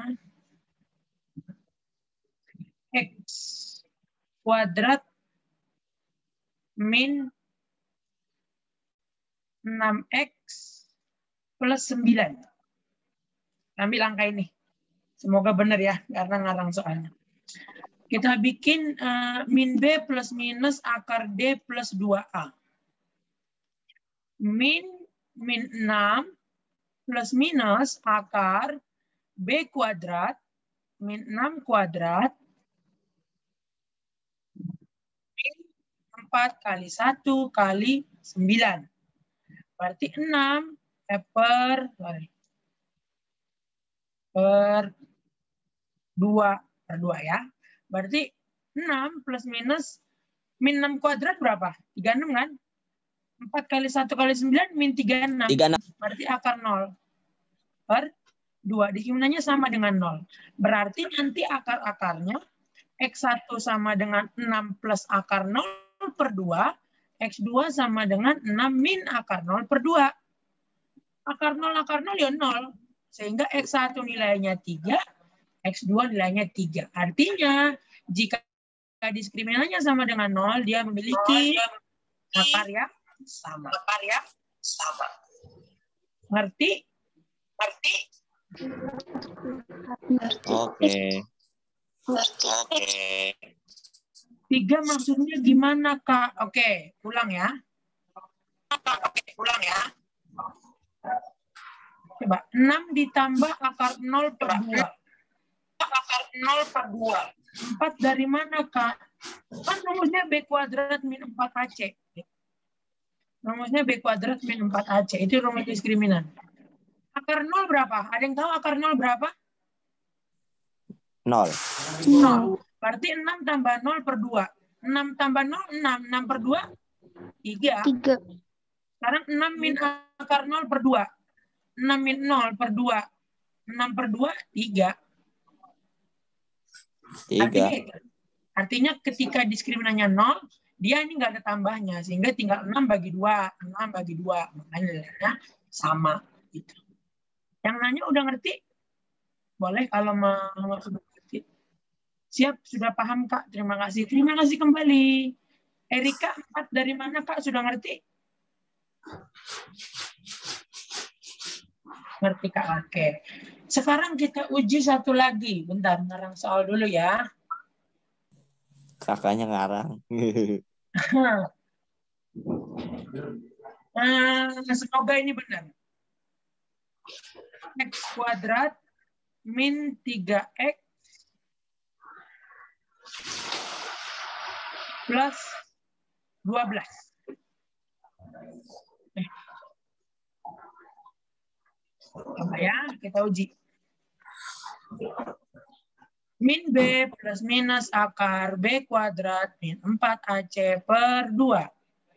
S8: X kuadrat min enam X plus sembilan. Ambil angka ini. Semoga benar ya, karena ngarang soalnya. Kita bikin uh, min B plus minus akar D plus dua A. Min, min enam plus minus akar B kuadrat min enam kuadrat min empat kali satu kali sembilan. Berarti enam per, sorry, per dua per dua ya. Berarti enam plus minus min enam kuadrat berapa? tiga puluh enam kan? empat kali satu kali sembilan min tiga puluh enam.
S3: tiga puluh enam.
S8: Berarti akar nol per dua. Diskriminan sama dengan nol. Berarti nanti akar-akarnya X satu sama dengan enam plus akar nol per dua. X dua sama dengan enam min akar nol per dua. Akar nol, akar nol ya nol. Sehingga X satu nilainya tiga. X dua nilainya tiga. Artinya jika ketika diskriminannya sama dengan nol, dia memiliki akar yang sama. Akar yang sama. Ngerti? Ngerti?
S3: Oke.
S8: Oke. Tiga maksudnya gimana, Kak? Oke, ulang ya. Oke, ulang ya. Coba, enam ditambah akar nol per dua. Akar nol per dua. empat dari mana, Kak? Kan rumusnya B kuadrat min empat A C. Rumusnya B kuadrat min empat A C. Itu rumus diskriminan. Akar nol berapa? Ada yang tahu akar nol berapa?
S3: Nol.
S8: nol. Berarti enam tambah nol per dua. enam tambah nol, enam. enam per dua, tiga.
S10: Tiga.
S8: Sekarang enam min akar nol per dua. enam min nol per dua. enam per dua, tiga.
S3: Tiga.
S8: Artinya, artinya ketika diskriminannya nol, dia ini nggak ada tambahnya. Sehingga tinggal enam bagi dua. enam bagi dua. Makanya nilainya sama. Gitu. Yang nanya udah ngerti? Boleh kalau mau sudah ngerti. Siap, sudah paham, Kak. Terima kasih. Terima kasih kembali. Erika, empat dari mana, Kak? Sudah ngerti? Ngerti, Kak? Oke. Sekarang kita uji satu lagi. Bentar, ngarang soal dulu ya.
S3: Kakaknya ngarang.
S8: Nah, semoga ini benar. X kuadrat min tiga X plus dua belas. Eh. Coba ya, kita uji. Min B plus minus akar B kuadrat min empat A C per dua.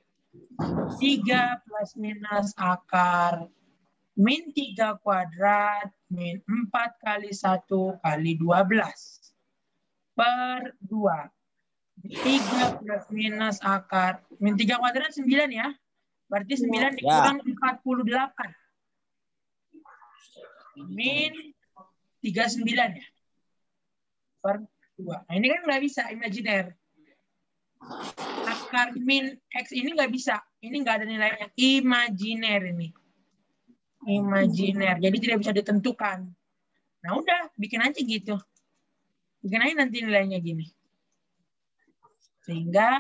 S8: tiga plus minus akar min tiga kuadrat min empat kali satu kali dua belas per dua. tiga plus minus akar min tiga kuadrat sembilan ya. Berarti sembilan dikurang empat puluh delapan. Min tiga puluh sembilan ya. Per dua. Nah, ini kan nggak bisa imajiner. Akar min X ini nggak bisa. Ini nggak ada nilainya. Imajiner ini. Imajiner. Jadi tidak bisa ditentukan. Nah udah, bikin aja gitu. Bikin aja nanti nilainya gini. Sehingga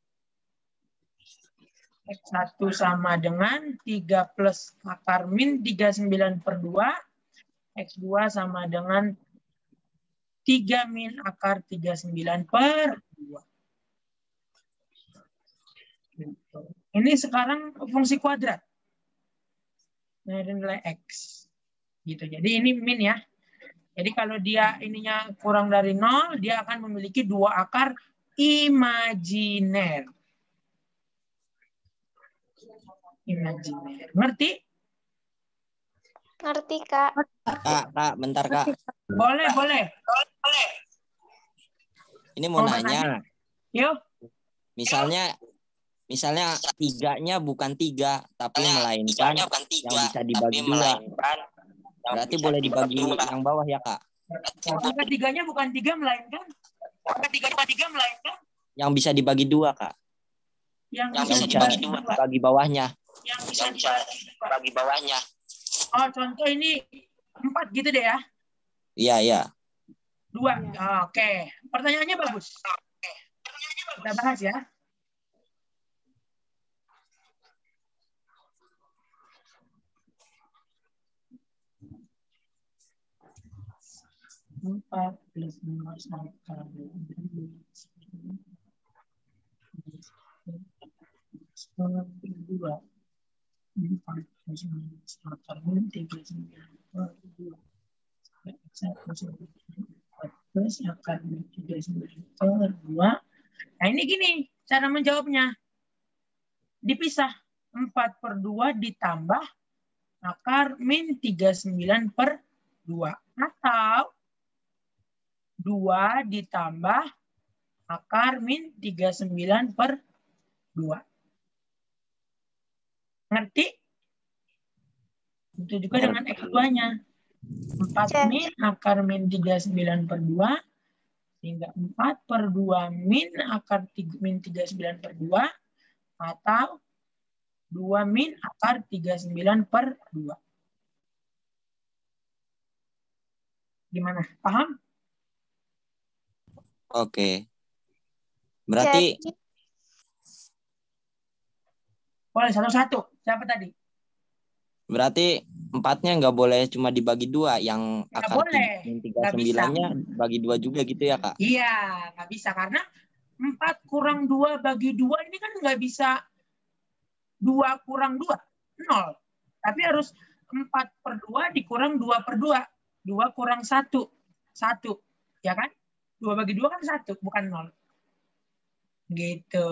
S8: X satu sama dengan tiga plus akar min tiga puluh sembilan per dua. X dua sama dengan tiga min akar tiga puluh sembilan per dua. Ini sekarang fungsi kuadrat. Nilai X. Gitu. Jadi ini min ya. Jadi kalau dia ininya kurang dari nol, dia akan memiliki dua akar imajiner. Imajiner. Ngerti?
S11: Ngerti, Kak.
S3: Kak, Kak, bentar, Kak.
S8: Boleh, boleh. Boleh.
S3: Ini mau
S8: Oh,
S3: nanya.
S8: Yuk.
S3: Misalnya misalnya tiganya bukan tiga, tapi melainkan yang bisa dibagi dua. Berarti boleh dibagi yang bawah ya, Kak?
S8: Bukan tiganya bukan tiga, melainkan? Bukan tiga, bukan tiga, melainkan?
S3: Yang bisa dibagi dua, Kak.
S8: Yang,
S3: yang
S8: bisa
S3: bisa
S8: dibagi
S3: dibagi
S8: dua.
S3: bagi bawahnya.
S8: Yang bisa dibagi bawahnya. Oh, contoh ini empat gitu deh ya?
S3: Iya, iya.
S8: Dua. Oh, oke. Okay. Pertanyaannya bagus. Kita bahas ya. Empat plus minus akar dua. Empat plus minus akar tiga sembilan per dua. Plus akar tiga sembilan per dua. Nah ini gini cara menjawabnya. Dipisah. Empat per dua ditambah akar min tiga sembilan per dua. Atau dua ditambah akar min tiga puluh sembilan per dua. Ngerti? Itu juga dengan X dua-nya. empat min akar min tiga puluh sembilan per dua Sehingga empat per dua min akar tiga, min tiga puluh sembilan per dua atau dua min akar tiga puluh sembilan per dua. Gimana? Paham?
S3: Oke. Berarti
S11: Jadi,
S8: boleh satu-satu. Siapa tadi?
S3: berarti empatnya nggak boleh cuma dibagi dua, yang
S8: Nggak
S3: akar
S8: boleh.
S3: tiga
S8: Nggak bisa.
S3: sembilannya bagi dua juga gitu ya, Kak?
S8: Iya, nggak bisa. Karena empat kurang dua bagi dua ini kan nggak bisa dua kurang dua, nol. Tapi harus empat per dua dikurang dua per dua. dua kurang satu, satu. Ya kan? dua bagi dua kan satu, bukan nol. Gitu.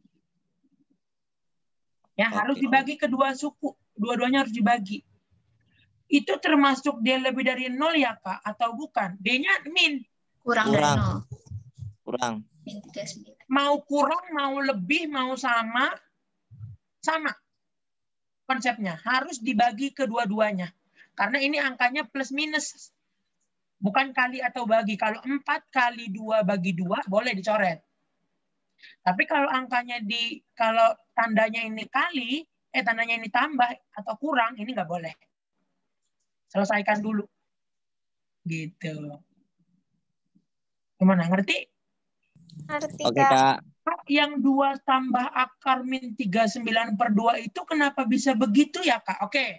S8: Ya,
S3: Oke.
S8: harus dibagi kedua suku. Dua-duanya harus dibagi. Itu termasuk dia lebih dari nol ya, Kak? Atau bukan? D-nya min.
S1: Kurang,
S3: Kurang.
S1: dari nol.
S3: Kurang.
S1: Min tiga puluh sembilan.
S8: Mau kurang, mau lebih, mau sama, sama. Konsepnya harus dibagi kedua-duanya. Karena ini angkanya plus minus. Bukan kali atau bagi. Kalau empat kali dua bagi dua, boleh dicoret. Tapi kalau angkanya di, kalau tandanya ini kali, eh tandanya ini tambah atau kurang, ini nggak boleh. Selesaikan dulu. Gitu. Gimana, ngerti?
S11: ngerti
S3: Oke,
S11: Kak.
S3: Kak.
S8: Yang dua tambah akar min tiga puluh sembilan per dua itu kenapa bisa begitu ya, Kak? Oke.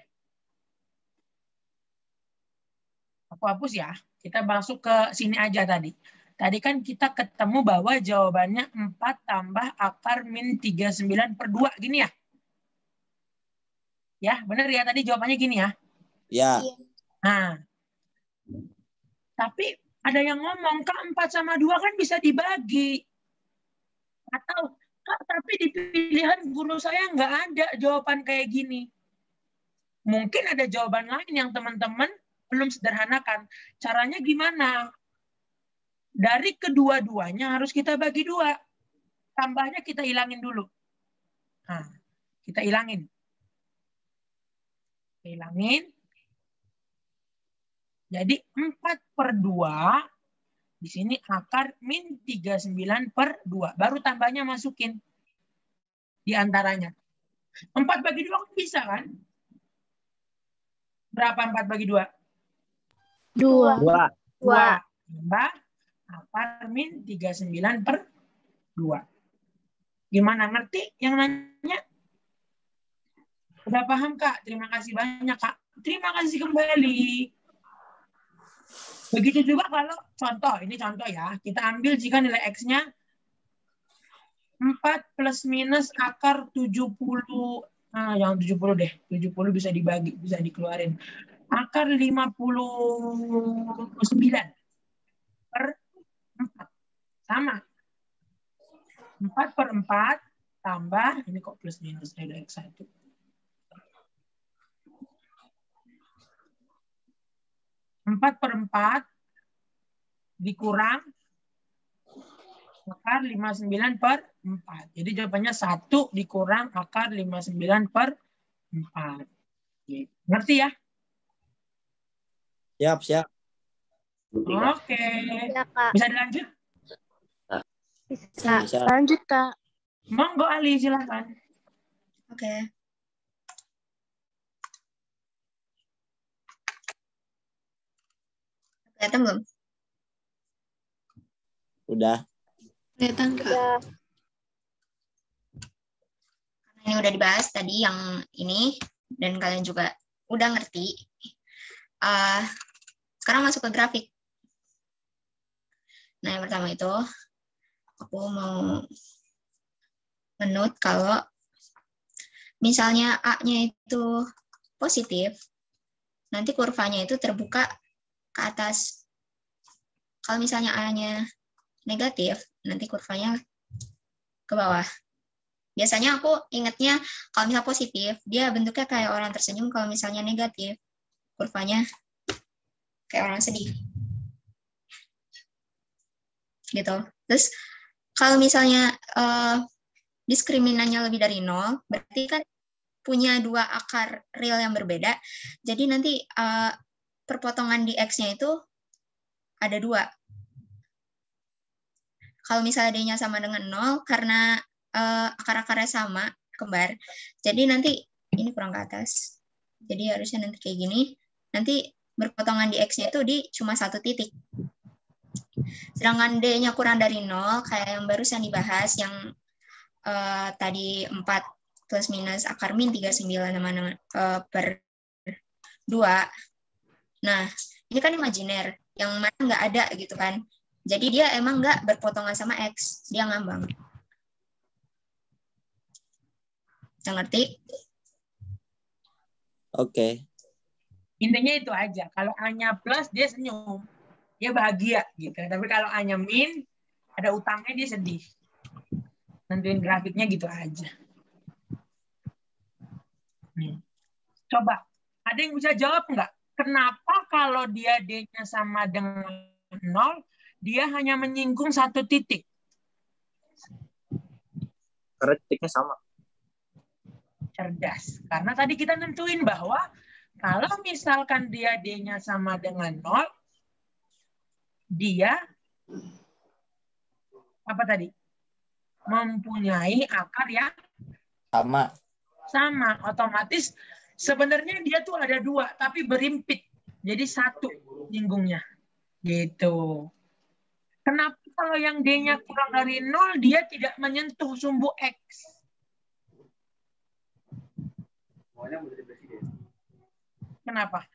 S8: Aku hapus ya. Kita masuk ke sini aja tadi. Tadi kan kita ketemu bahwa jawabannya empat tambah akar min tiga puluh sembilan per dua. Gini ya? Ya, benar ya? Tadi jawabannya gini ya?
S3: Ya.
S8: Nah. Tapi ada yang ngomong, Kak, empat sama dua kan bisa dibagi. Atau, Kak, tapi di pilihan guru saya nggak ada jawaban kayak gini. Mungkin ada jawaban lain yang teman-teman belum sederhanakan. Caranya gimana? Dari kedua-duanya harus kita bagi dua. Tambahnya kita hilangin dulu. Nah, kita hilangin. Kita hilangin. Jadi empat per dua. Di sini akar min tiga puluh sembilan per dua. Baru tambahnya masukin. Di antaranya. empat bagi dua bisa kan? Berapa empat bagi dua?
S4: Dua.
S3: Dua.
S8: Dua. Tambah akar min tiga puluh sembilan per dua. Gimana, ngerti yang nanya? Udah paham, Kak? Terima kasih banyak, Kak. Terima kasih kembali. Begitu juga kalau contoh, ini contoh ya. Kita ambil jika nilai X-nya empat plus minus akar tujuh puluh. Ah, yang tujuh puluh deh. tujuh puluh bisa dibagi, bisa dikeluarin. Akar lima puluh sembilan per empat. Sama. empat per empat tambah, ini kok plus minus, ada X satu. empat per empat dikurang akar lima puluh sembilan per empat. Jadi jawabannya satu dikurang akar lima puluh sembilan per empat. Ngerti ya?
S3: Siap, siap.
S8: Oke.
S11: Ya, Kak.
S8: Bisa dilanjut?
S11: Bisa.
S3: Bisa.
S4: Lanjut, Kak.
S8: Monggo Ali, silakan.
S1: Oke. Kelihatan belum?
S3: Udah.
S10: Kelihatan, Kak.
S11: Udah.
S1: Karena ini udah dibahas tadi yang ini, dan kalian juga udah ngerti. Uh, sekarang masuk ke grafik. Nah, yang pertama itu, aku mau menut kalau misalnya A-nya itu positif, nanti kurvanya itu terbuka ke atas. Kalau misalnya A-nya negatif, nanti kurvanya ke bawah. Biasanya aku ingatnya kalau misalnya positif, dia bentuknya kayak orang tersenyum. Kalau misalnya negatif, kurvanya kayak orang sedih. Gitu. Terus kalau misalnya uh, diskriminannya lebih dari nol, berarti kan punya dua akar real yang berbeda. Jadi nanti uh, perpotongan di X-nya itu ada dua. kalau misalnya D-nya sama dengan nol, karena uh, akar-akarnya sama, kembar, jadi nanti ini kurang ke atas. Jadi harusnya nanti kayak gini. Nanti berpotongan di X-nya itu di cuma satu titik. Sedangkan D-nya kurang dari nol, kayak yang barusan dibahas, yang uh, tadi empat plus minus akar min tiga puluh sembilan uh, per dua. Nah, ini kan imajiner, yang mana nggak ada gitu kan. Jadi dia emang nggak berpotongan sama X, dia ngambang. Bisa ngerti?
S3: Oke. Okay.
S8: Intinya itu aja. Kalau A-nya plus, dia senyum. Dia bahagia gitu. Tapi kalau A-nya min, ada utangnya, dia sedih. Nentuin grafiknya gitu aja. Nih. Coba, ada yang bisa jawab nggak? Kenapa kalau dia D-nya sama dengan nol, dia hanya menyinggung satu titik?
S12: Karena titiknya sama.
S8: Cerdas. Karena tadi kita nentuin bahwa kalau misalkan dia D-nya sama dengan nol, dia apa tadi? Mempunyai akar yang
S3: sama.
S8: Sama. Otomatis sebenarnya dia tuh ada dua, tapi berimpit. Jadi satu nyinggungnya. Gitu. Kenapa kalau yang D-nya kurang dari nol, dia tidak menyentuh sumbu X? Kenapa?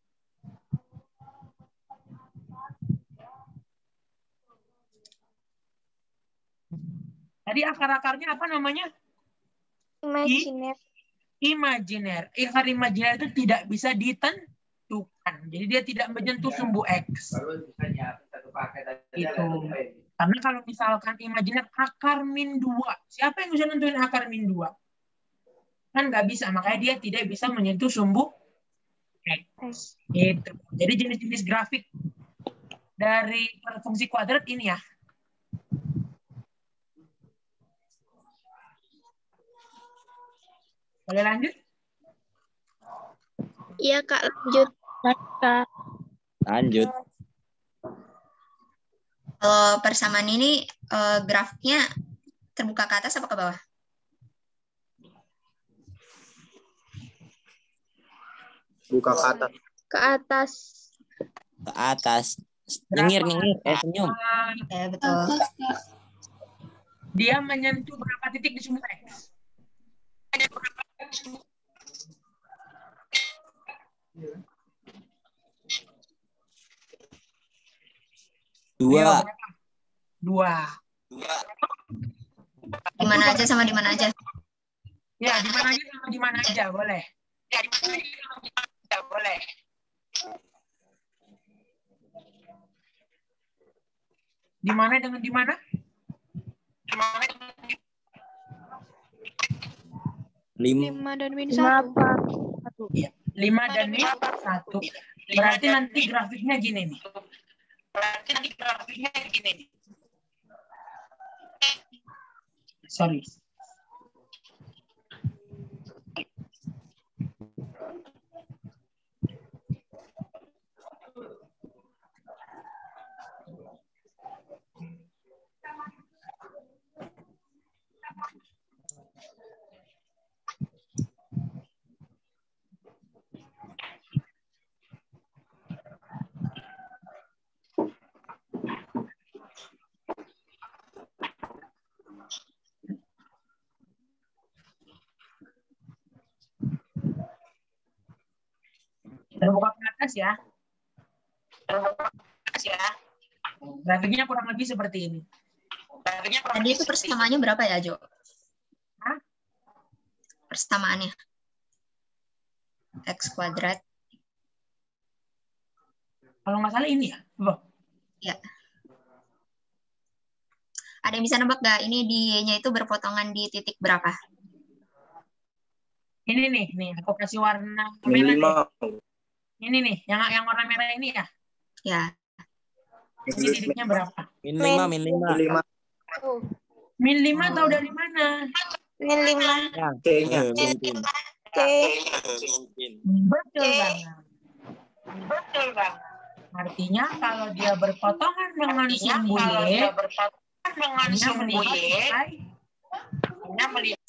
S8: Tadi akar-akarnya apa namanya?
S11: Imajiner.
S8: Imajiner. Akar imajiner itu tidak bisa ditentukan. Jadi dia tidak menyentuh sumbu X. Itu. Karena kalau misalkan imajiner akar min dua. Siapa yang bisa nentuin akar min dua? Kan nggak bisa. Makanya dia tidak bisa menyentuh sumbu X. Itu. Jadi jenis-jenis grafik dari fungsi kuadrat ini ya. Boleh lanjut?
S11: Iya, Kak, lanjut.
S4: Kak.
S3: Lanjut.
S1: Kalau persamaan ini uh, grafiknya terbuka ke atas apa ke bawah?
S12: Buka ke atas.
S11: Ke atas.
S3: Ke atas. Nyengir, nyengir. Eh, senyum.
S1: Ya, betul.
S8: Dia menyentuh berapa titik di sumbu X?
S3: Dua.
S8: Dua.
S1: Di mana aja sama di mana aja?
S8: Ya, di mana aja sama di mana aja, boleh. Ya, di mana aja sama di mana aja, boleh. Di mana dengan di mana? Di mana dengan di
S3: Lima.
S11: Lima dan min satu.
S8: Iya, lima dan min satu. Berarti nanti grafiknya gini nih. Berarti nanti grafiknya gini nih. Sorry. Terbuka ke atas ya. Terbuka ke atas ya. Grafiknya kurang lebih seperti ini. Grafiknya kurang
S1: Tadi itu persamaannya berapa ya, Jo?
S8: Hah?
S1: Persamaannya. X kuadrat.
S8: Kalau nggak salah ini ya? Coba.
S1: Ya. Ada yang bisa nebak nggak? Ini D-nya itu berpotongan di titik berapa?
S8: Ini nih, nih aku kasih warna
S12: Min
S8: merah.
S12: lima.
S8: Nih. Ini nih, yang yang warna merah ini ya.
S1: Ya.
S8: Ini titiknya berapa?
S3: Min lima, min lima.
S12: Min lima.
S8: Min lima tahu dari mana?
S11: Min lima.
S12: C-nya.
S3: Mungkin.
S11: C.
S3: Mungkin.
S8: Betul banget. Betul banget. Artinya kalau dia berpotongan dengan sumbu Y, dengan sumbu Y. Hanya melihat.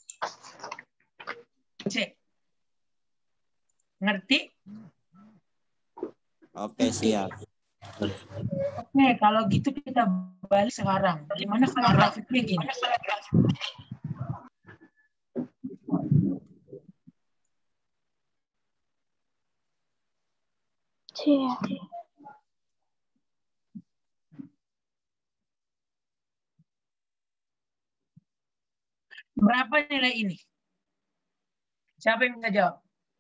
S8: C. Ngerti?
S3: Oke, siap.
S8: Oke, kalau gitu kita balik sekarang. Gimana kalau grafiknya gini? Berapa nilai ini? Siapa yang bisa jawab?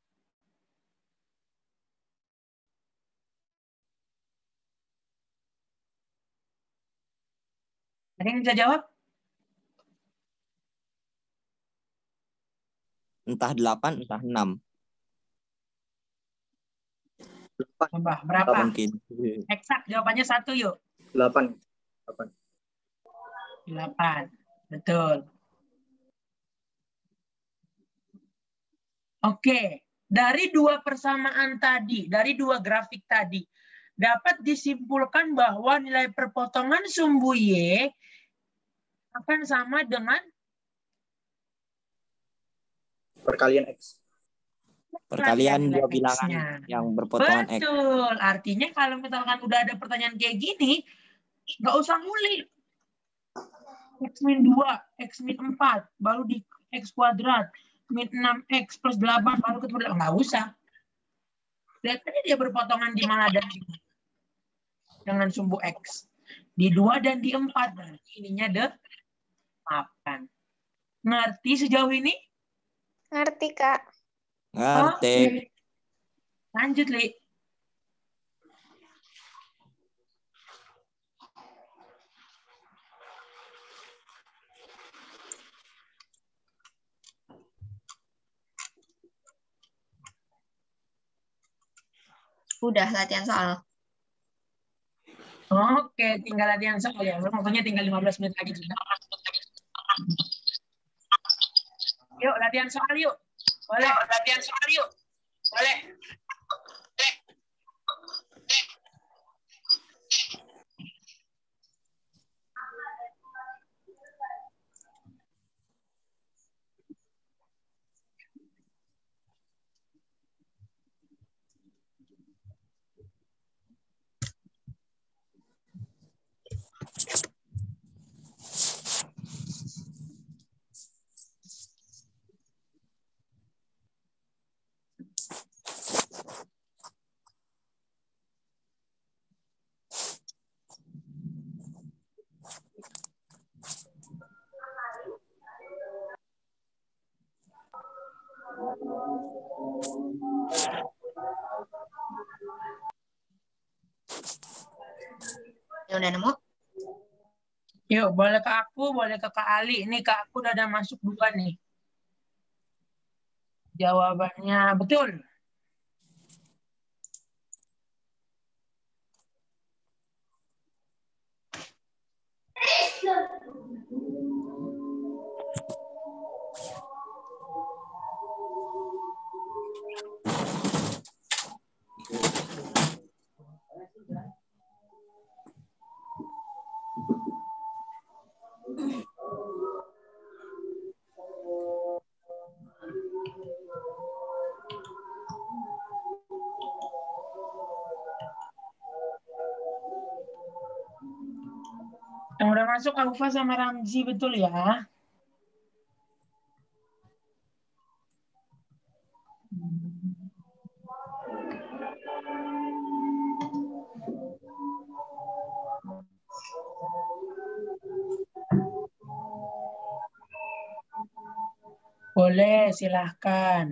S8: Ada yang bisa jawab?
S3: Entah delapan, entah enam.
S8: Coba, berapa?
S3: Mungkin.
S8: Eksak, jawabannya satu yuk.
S12: Delapan. Delapan.
S8: Delapan, betul. Oke, dari dua persamaan tadi, dari dua grafik tadi, dapat disimpulkan bahwa nilai perpotongan sumbu Y akan sama dengan
S12: Perkalian X.
S3: Perkalian dua
S8: nilai
S3: bilangan
S8: X-nya.
S3: yang berpotongan X.
S8: Betul, artinya kalau misalkan udah ada pertanyaan kayak gini, nggak usah ngulik. X min dua, X min empat, baru di X kuadrat, min enam X plus delapan, baru ketemu delapan. Nggak usah. Lihat aja dia berpotongan di mana dan di mana. Dengan sumbu X. Di dua dan di empat. Berarti ininya delapan. Ngerti sejauh ini?
S11: Ngerti, Kak.
S3: Ngerti.
S8: Oke. Lanjut, Li.
S1: Udah latihan soal.
S8: Oke, tinggal latihan soal ya. Maksudnya tinggal lima belas menit lagi juga. Yuk, latihan soal yuk. Boleh. Yuk, latihan soal yuk. Boleh.
S1: Ya udah nemu?
S8: Yuk, boleh ke aku, boleh ke Kak Ali. Ini Kak aku udah ada masuk dua nih. Jawabannya betul. Yang udah masuk Aufa sama Ramzi, betul ya? Boleh, silahkan.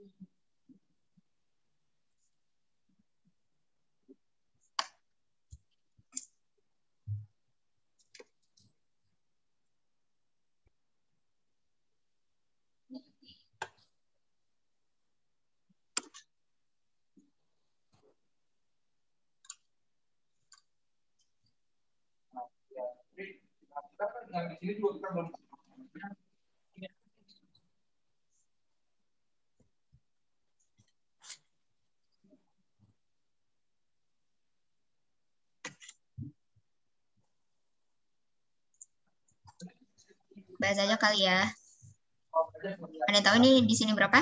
S1: Bahas aja kali ya. Ada yang tahu ini di sini berapa?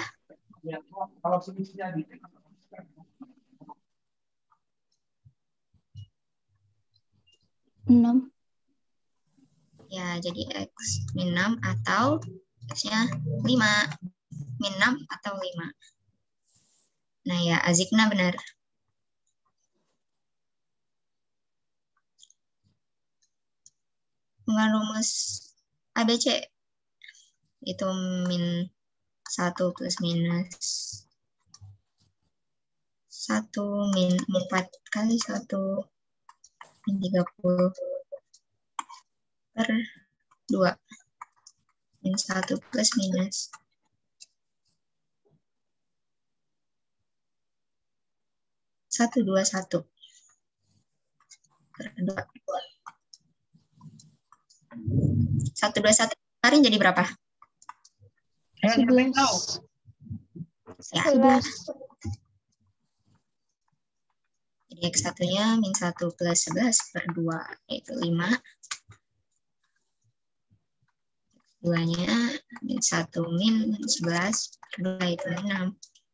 S10: enam.
S1: Ya, jadi X min enam atau X-nya lima. Min enam atau lima. Nah ya, Azikna benar. Dengan rumus A B C itu min satu plus minus satu min empat kali satu min tiga puluh per dua min satu plus minus satu dua satu per dua. Satu dua satu kemarin jadi berapa?
S10: sebelas.
S1: Ya.
S10: sebelas.
S1: Jadi X satunya min satu plus sebelas per dua, yaitu lima. dua-nya min satu min sebelas per dua, yaitu enam.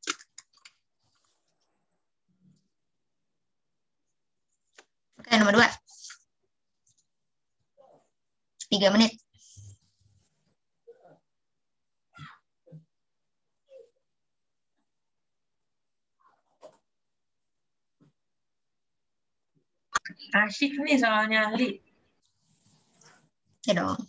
S1: Oke, nomor dua. Tiga menit.
S8: Asyik nih soalnya Ali.
S1: Ya dong.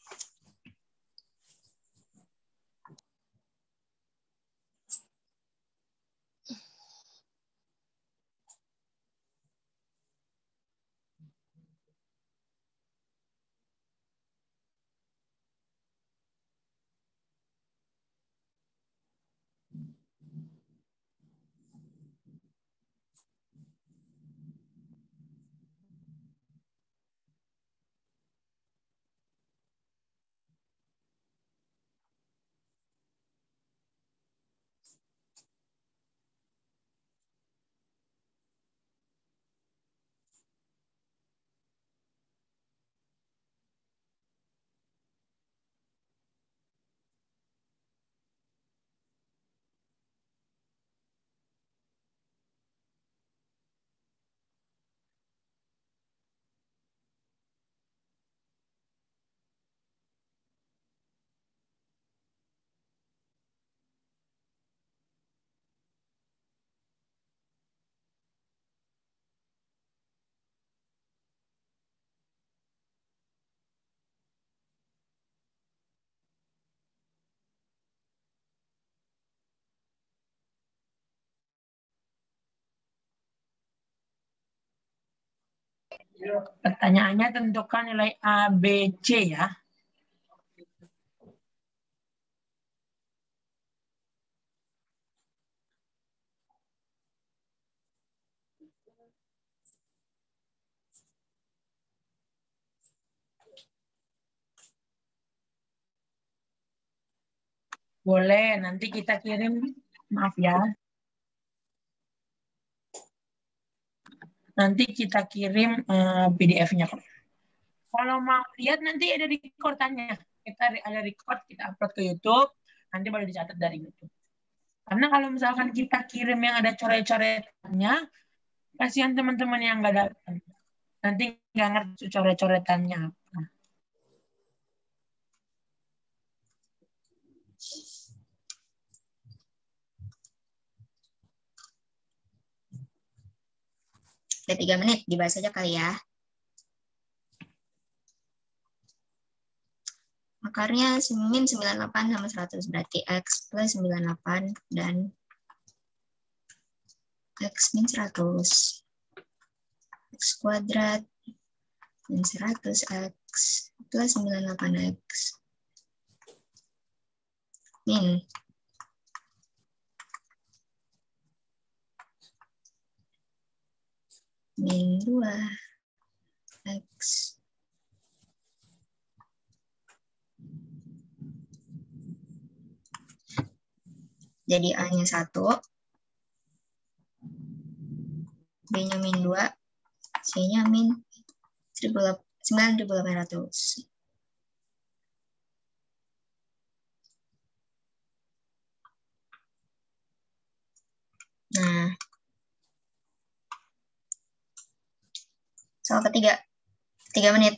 S8: Pertanyaannya tentukan nilai A, B, C ya. Boleh, nanti kita kirim, maaf ya. Nanti kita kirim uh, P D F-nya kok. Kalau mau lihat nanti ada record-annya. Kita ada record, kita upload ke YouTube, nanti baru dicatat dari YouTube. Karena kalau misalkan kita kirim yang ada coret-coretannya, kasihan teman-teman yang nggak datang. Nanti nggak ngerti coret-coretannya apa.
S1: Ada tiga menit, dibahas aja kali ya. Akarnya min sembilan puluh delapan sama seratus, berarti X plus sembilan puluh delapan dan X min seratus. X kuadrat min seratus X plus sembilan puluh delapan X min min dua X jadi A-nya satu, B-nya min dua, C-nya min sembilan ribu delapan ratus. Nah, soal ketiga, tiga menit.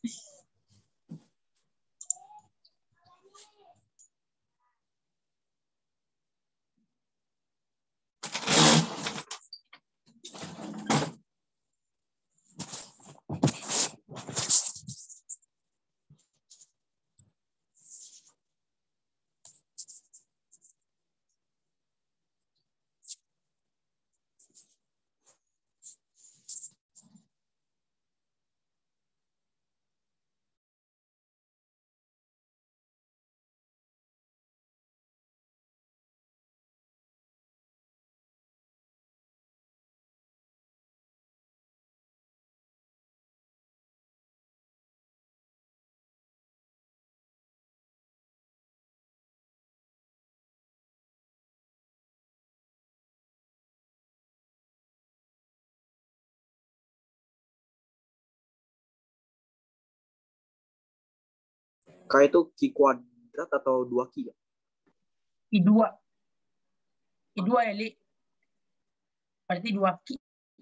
S12: K itu Q kuadrat atau dua Q ya?
S8: I dua. I dua ya, Li. Berarti dua Q.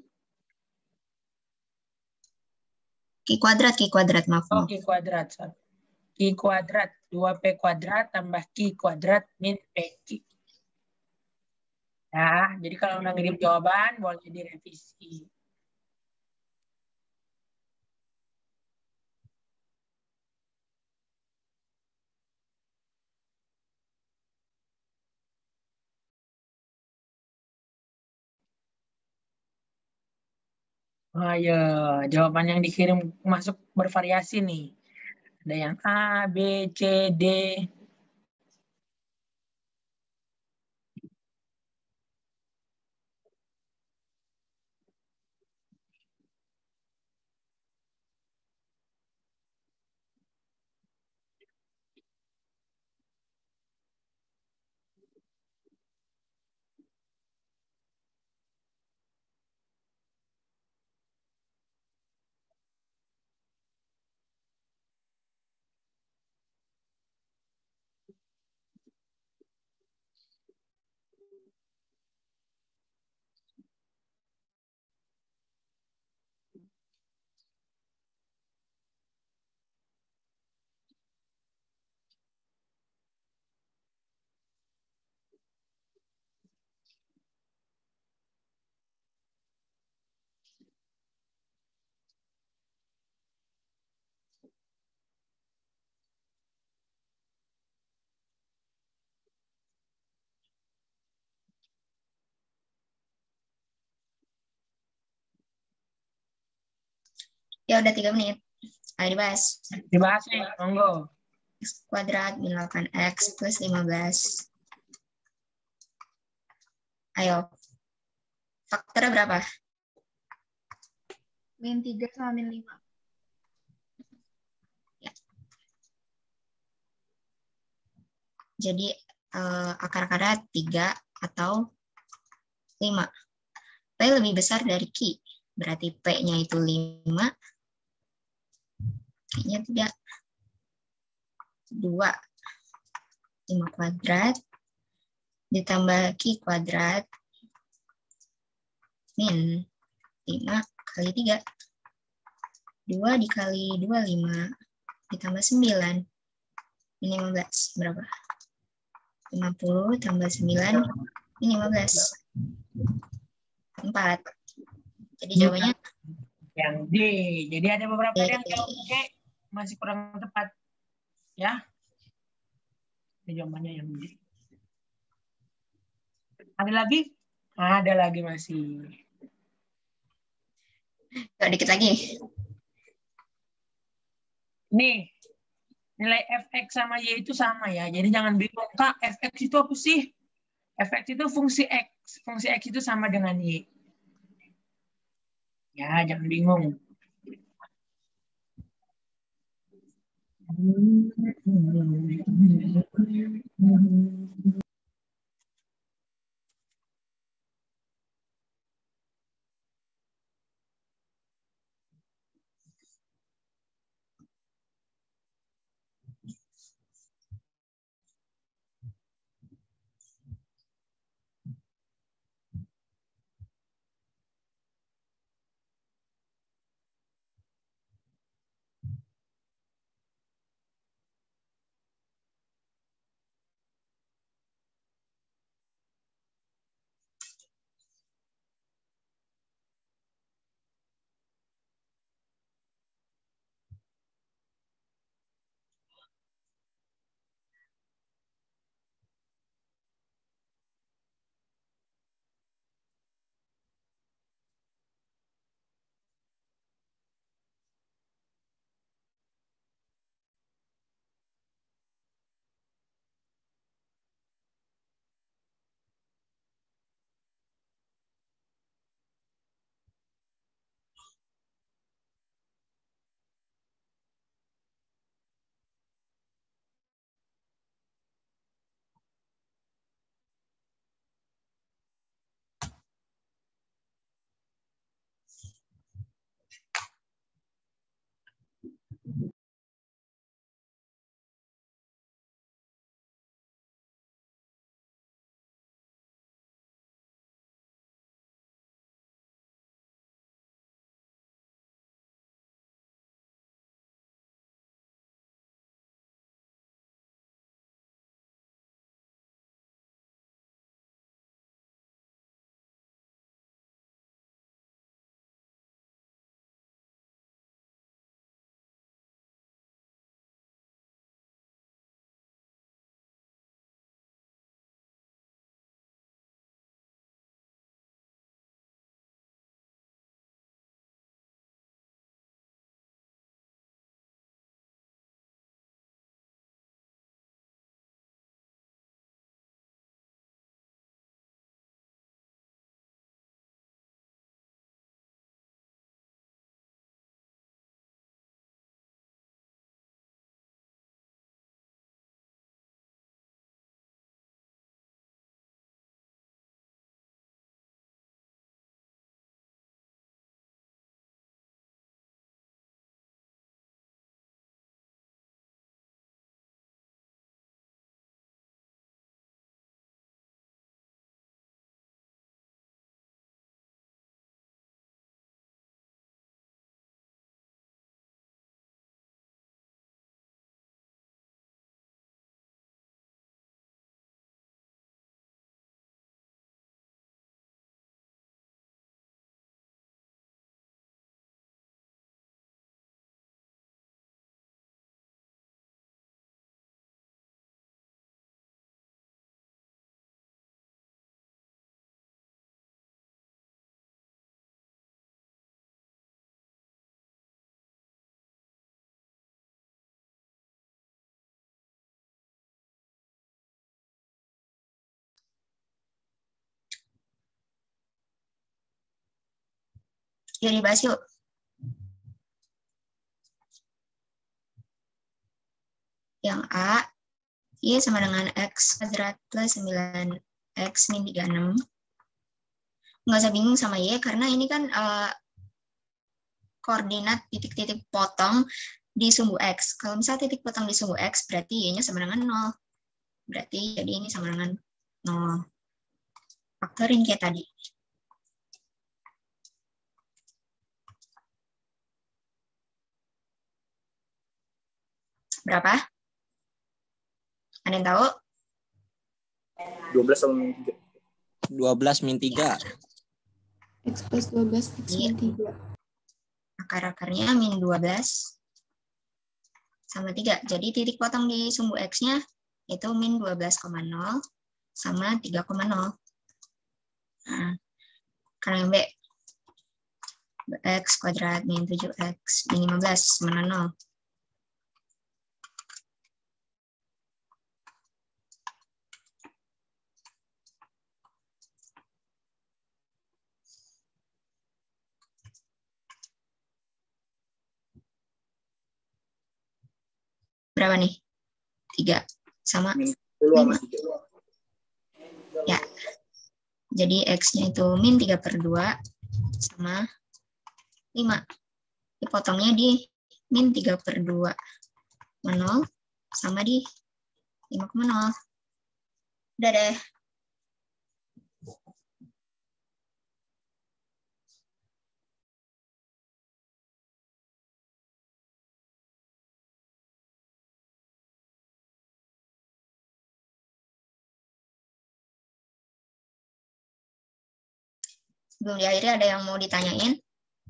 S1: Q kuadrat, Q kuadrat, maaf.
S8: Oh, Q kuadrat. Sorry. Q kuadrat. dua P kuadrat tambah Q kuadrat min P Q. Nah, jadi kalau udah ngirim jawaban, boleh direvisi. Oh ya, jawaban yang dikirim masuk bervariasi nih. Ada yang A, B, C, D.
S1: Ya udah tiga menit. Ayo dibahas.
S8: Dibahas nih, monggo.
S1: X kuadrat min delapan X plus lima belas. Ayo. Faktornya berapa?
S11: Min tiga sama min lima.
S1: Ya. Jadi uh, akar-akarnya tiga atau lima. P lebih besar dari Q. Berarti P-nya itu lima. Q-nya tiga. dua. lima kuadrat. Ditambah Q kuadrat. Min lima kali tiga. dua dikali dua, lima. Ditambah sembilan. Ini lima belas. Berapa? lima puluh tambah sembilan. Ini lima belas. empat. Jadi jawabannya
S8: yang D. Jadi ada beberapa D. Yang jawab D masih kurang tepat. Ya. Ini jawabannya yang D. Ada lagi Ada lagi masih.
S1: Gak dikit lagi.
S8: Nih, nilai f(x) sama y itu sama ya. Jadi jangan bingung, Kak, f(x) itu apa sih? F(x) itu fungsi x. Fungsi x itu sama dengan y. Ya, jangan bingung.
S1: Ya dibahas yuk. Yang A, Y sama dengan X kuadrat plus sembilan X min tiga puluh enam. Nggak usah bingung sama Y, karena ini kan uh, koordinat titik-titik potong di sumbu X. Kalau misalnya titik potong di sumbu X, berarti Y-nya sama dengan nol. Berarti jadi ini sama dengan nol. Faktorin kayak tadi. Berapa? Ada yang tahu?
S12: dua belas sama tiga.
S3: dua belas min tiga.
S5: X plus dua belas, X min tiga.
S1: Akar-akarnya min dua belas sama tiga. Jadi titik potong di sumbu X-nya itu min dua belas koma nol sama tiga koma nol. Nah, karena yang B, X kuadrat min tujuh X min lima belas sama nol. Berapa nih? tiga sama lima. Ya. Jadi X-nya itu min tiga per dua sama lima. Dipotongnya di min tiga per dua. nol sama di lima koma nol. Udah deh. Sebelum diakhiri ada yang mau ditanyain?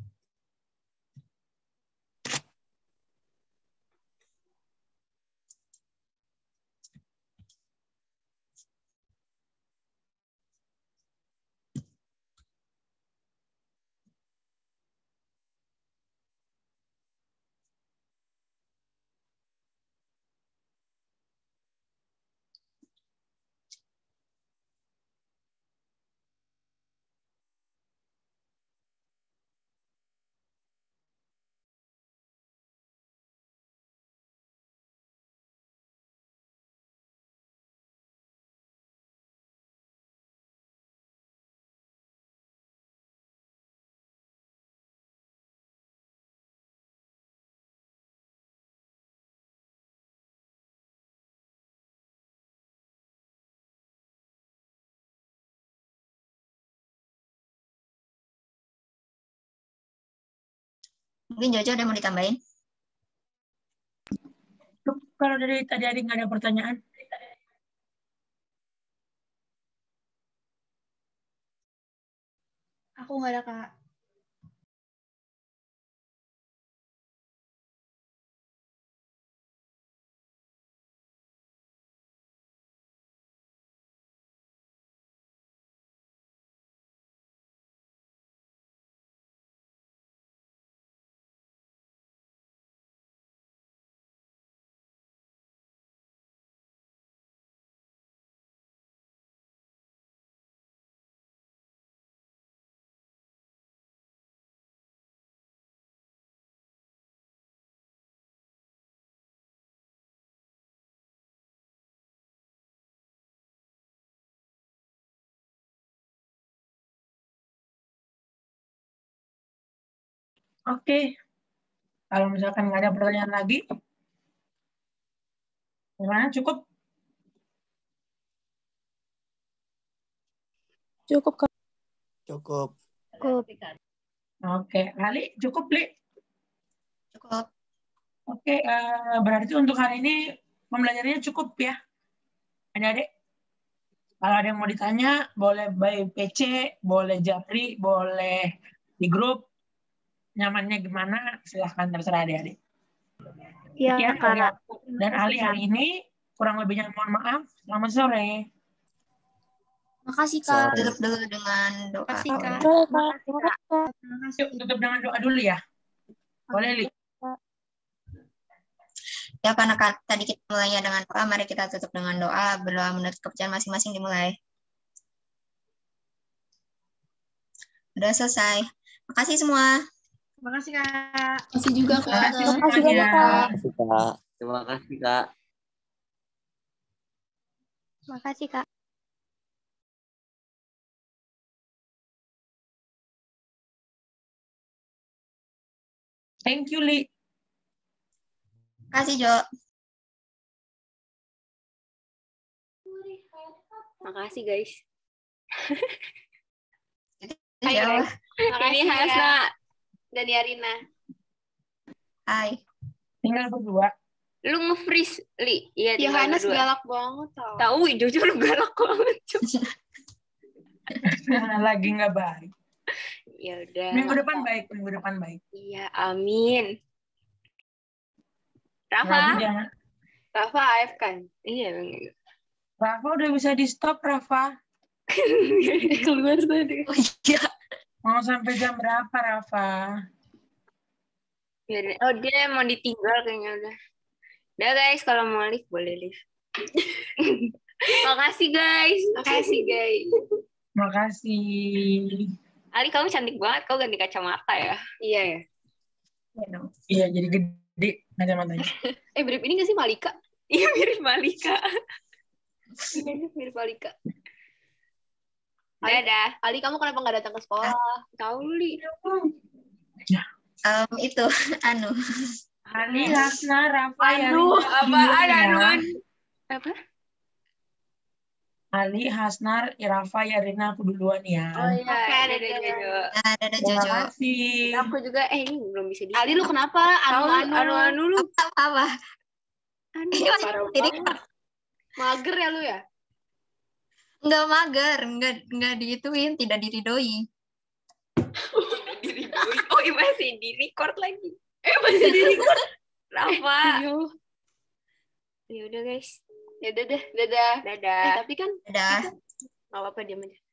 S1: Mungkin Jojo ada yang mau ditambahin?
S8: Kalau dari tadi adik nggak ada pertanyaan.
S7: Aku nggak ada, Kak.
S8: Oke. Kalau misalkan nggak ada pertanyaan lagi, gimana? Cukup?
S4: Cukup, Kak.
S3: Cukup.
S7: Cukup.
S8: Oke. Ali, cukup, Li?
S1: Cukup.
S8: Oke, uh, berarti untuk hari ini pembelajarannya cukup ya, adik-adik. Kalau ada yang mau ditanya, boleh by P C, boleh Japri, boleh di grup. Nyamannya gimana, silahkan terserah adik-adik.
S7: Iya,
S8: Sekian
S7: Kak.
S8: dari aku dan Ali hari ini. Kurang lebihnya mohon maaf. Selamat sore.
S1: Makasih, Kak. Tutup dulu dengan doa.
S7: Makasih, Kak.
S4: Makasih,
S7: Makasih, Kak.
S8: Yuk, tutup dengan doa dulu ya. Boleh, Li?
S1: Ya, karena tadi kita mulainya dengan doa, mari kita tutup dengan doa. Berdoa menurut kepercayaan masing-masing dimulai. Udah selesai. Makasih semua.
S7: Makasih, Kak.
S1: Makasih juga, Kak.
S8: Makasih
S4: Makasih
S8: semuanya.
S4: banyak, Kak.
S3: Terima kasih, Kak.
S2: Terima kasih, Kak.
S7: Makasih, Kak.
S8: Thank you, Li.
S1: Makasih, Jo.
S13: Makasih, guys.
S1: Hai, guys.
S13: Ini Hasna dan Yarina.
S1: Hai.
S8: Tinggal berdua.
S13: Lu nge-freeze, Li. Iya, tinggal
S7: Yohanes
S13: berdua.
S7: galak banget tau.
S13: Tahu, Jojo lu galak banget.
S8: Lagi nggak baik.
S13: Ya udah.
S8: Minggu depan baik, minggu depan baik.
S13: Iya, amin.
S8: Rafa,
S13: Rafa,
S8: jangan.
S13: Rafa A F kan? Iya, Bang.
S8: Rafa udah bisa di stop, Rafa.
S13: Keluar tadi.
S1: Oh iya.
S8: Mau sampai jam berapa, Rafa?
S13: Biar- Oh, dia mau ditinggal kayaknya udah. Udah guys, kalau mau live boleh live. Makasih guys. Makasih guys.
S8: Makasih.
S13: Ali, kamu cantik banget. Kau ganti kacamata ya? Iya ya.
S1: Iya dong.
S8: Iya, jadi gede kacamatanya.
S13: Eh, mirip ini nggak sih Malika? Iya, mirip Malika. Iya, mirip Malika. Dadah. Ali, kamu kenapa nggak datang ke sekolah? Tahu, Li.
S1: Um, itu, anu.
S8: Ali, Hasna, Rafa,
S13: Aduh,
S8: Yarina,
S13: apaan?
S8: duluan
S13: Aduh.
S8: ya.
S13: Apa?
S8: Ali, Hasnar, Rafa, Yarina, aku duluan ya.
S13: Oh iya, dadah, dadah.
S1: Nah, dadah
S8: Terima
S1: Jojo.
S8: kasih.
S13: Aku juga, eh ini belum bisa di.
S11: Ali, lu kenapa? Anu, anu.
S13: anu, anu lu.
S1: Apa-apa.
S13: Anu,
S1: Ini masih
S13: parah
S1: jadi
S13: banget. Mager ya lu ya?
S1: nggak mager, nggak nggak diituin, tidak diridoi.
S13: Diridoi. Oh, iya masih di record lagi. Eh, masih di record. Rafa. Ya udah guys.
S11: Ya udah deh, dadah.
S13: Dadah.
S11: Eh, tapi kan
S1: Dadah.
S11: nggak apa-apa diam aja.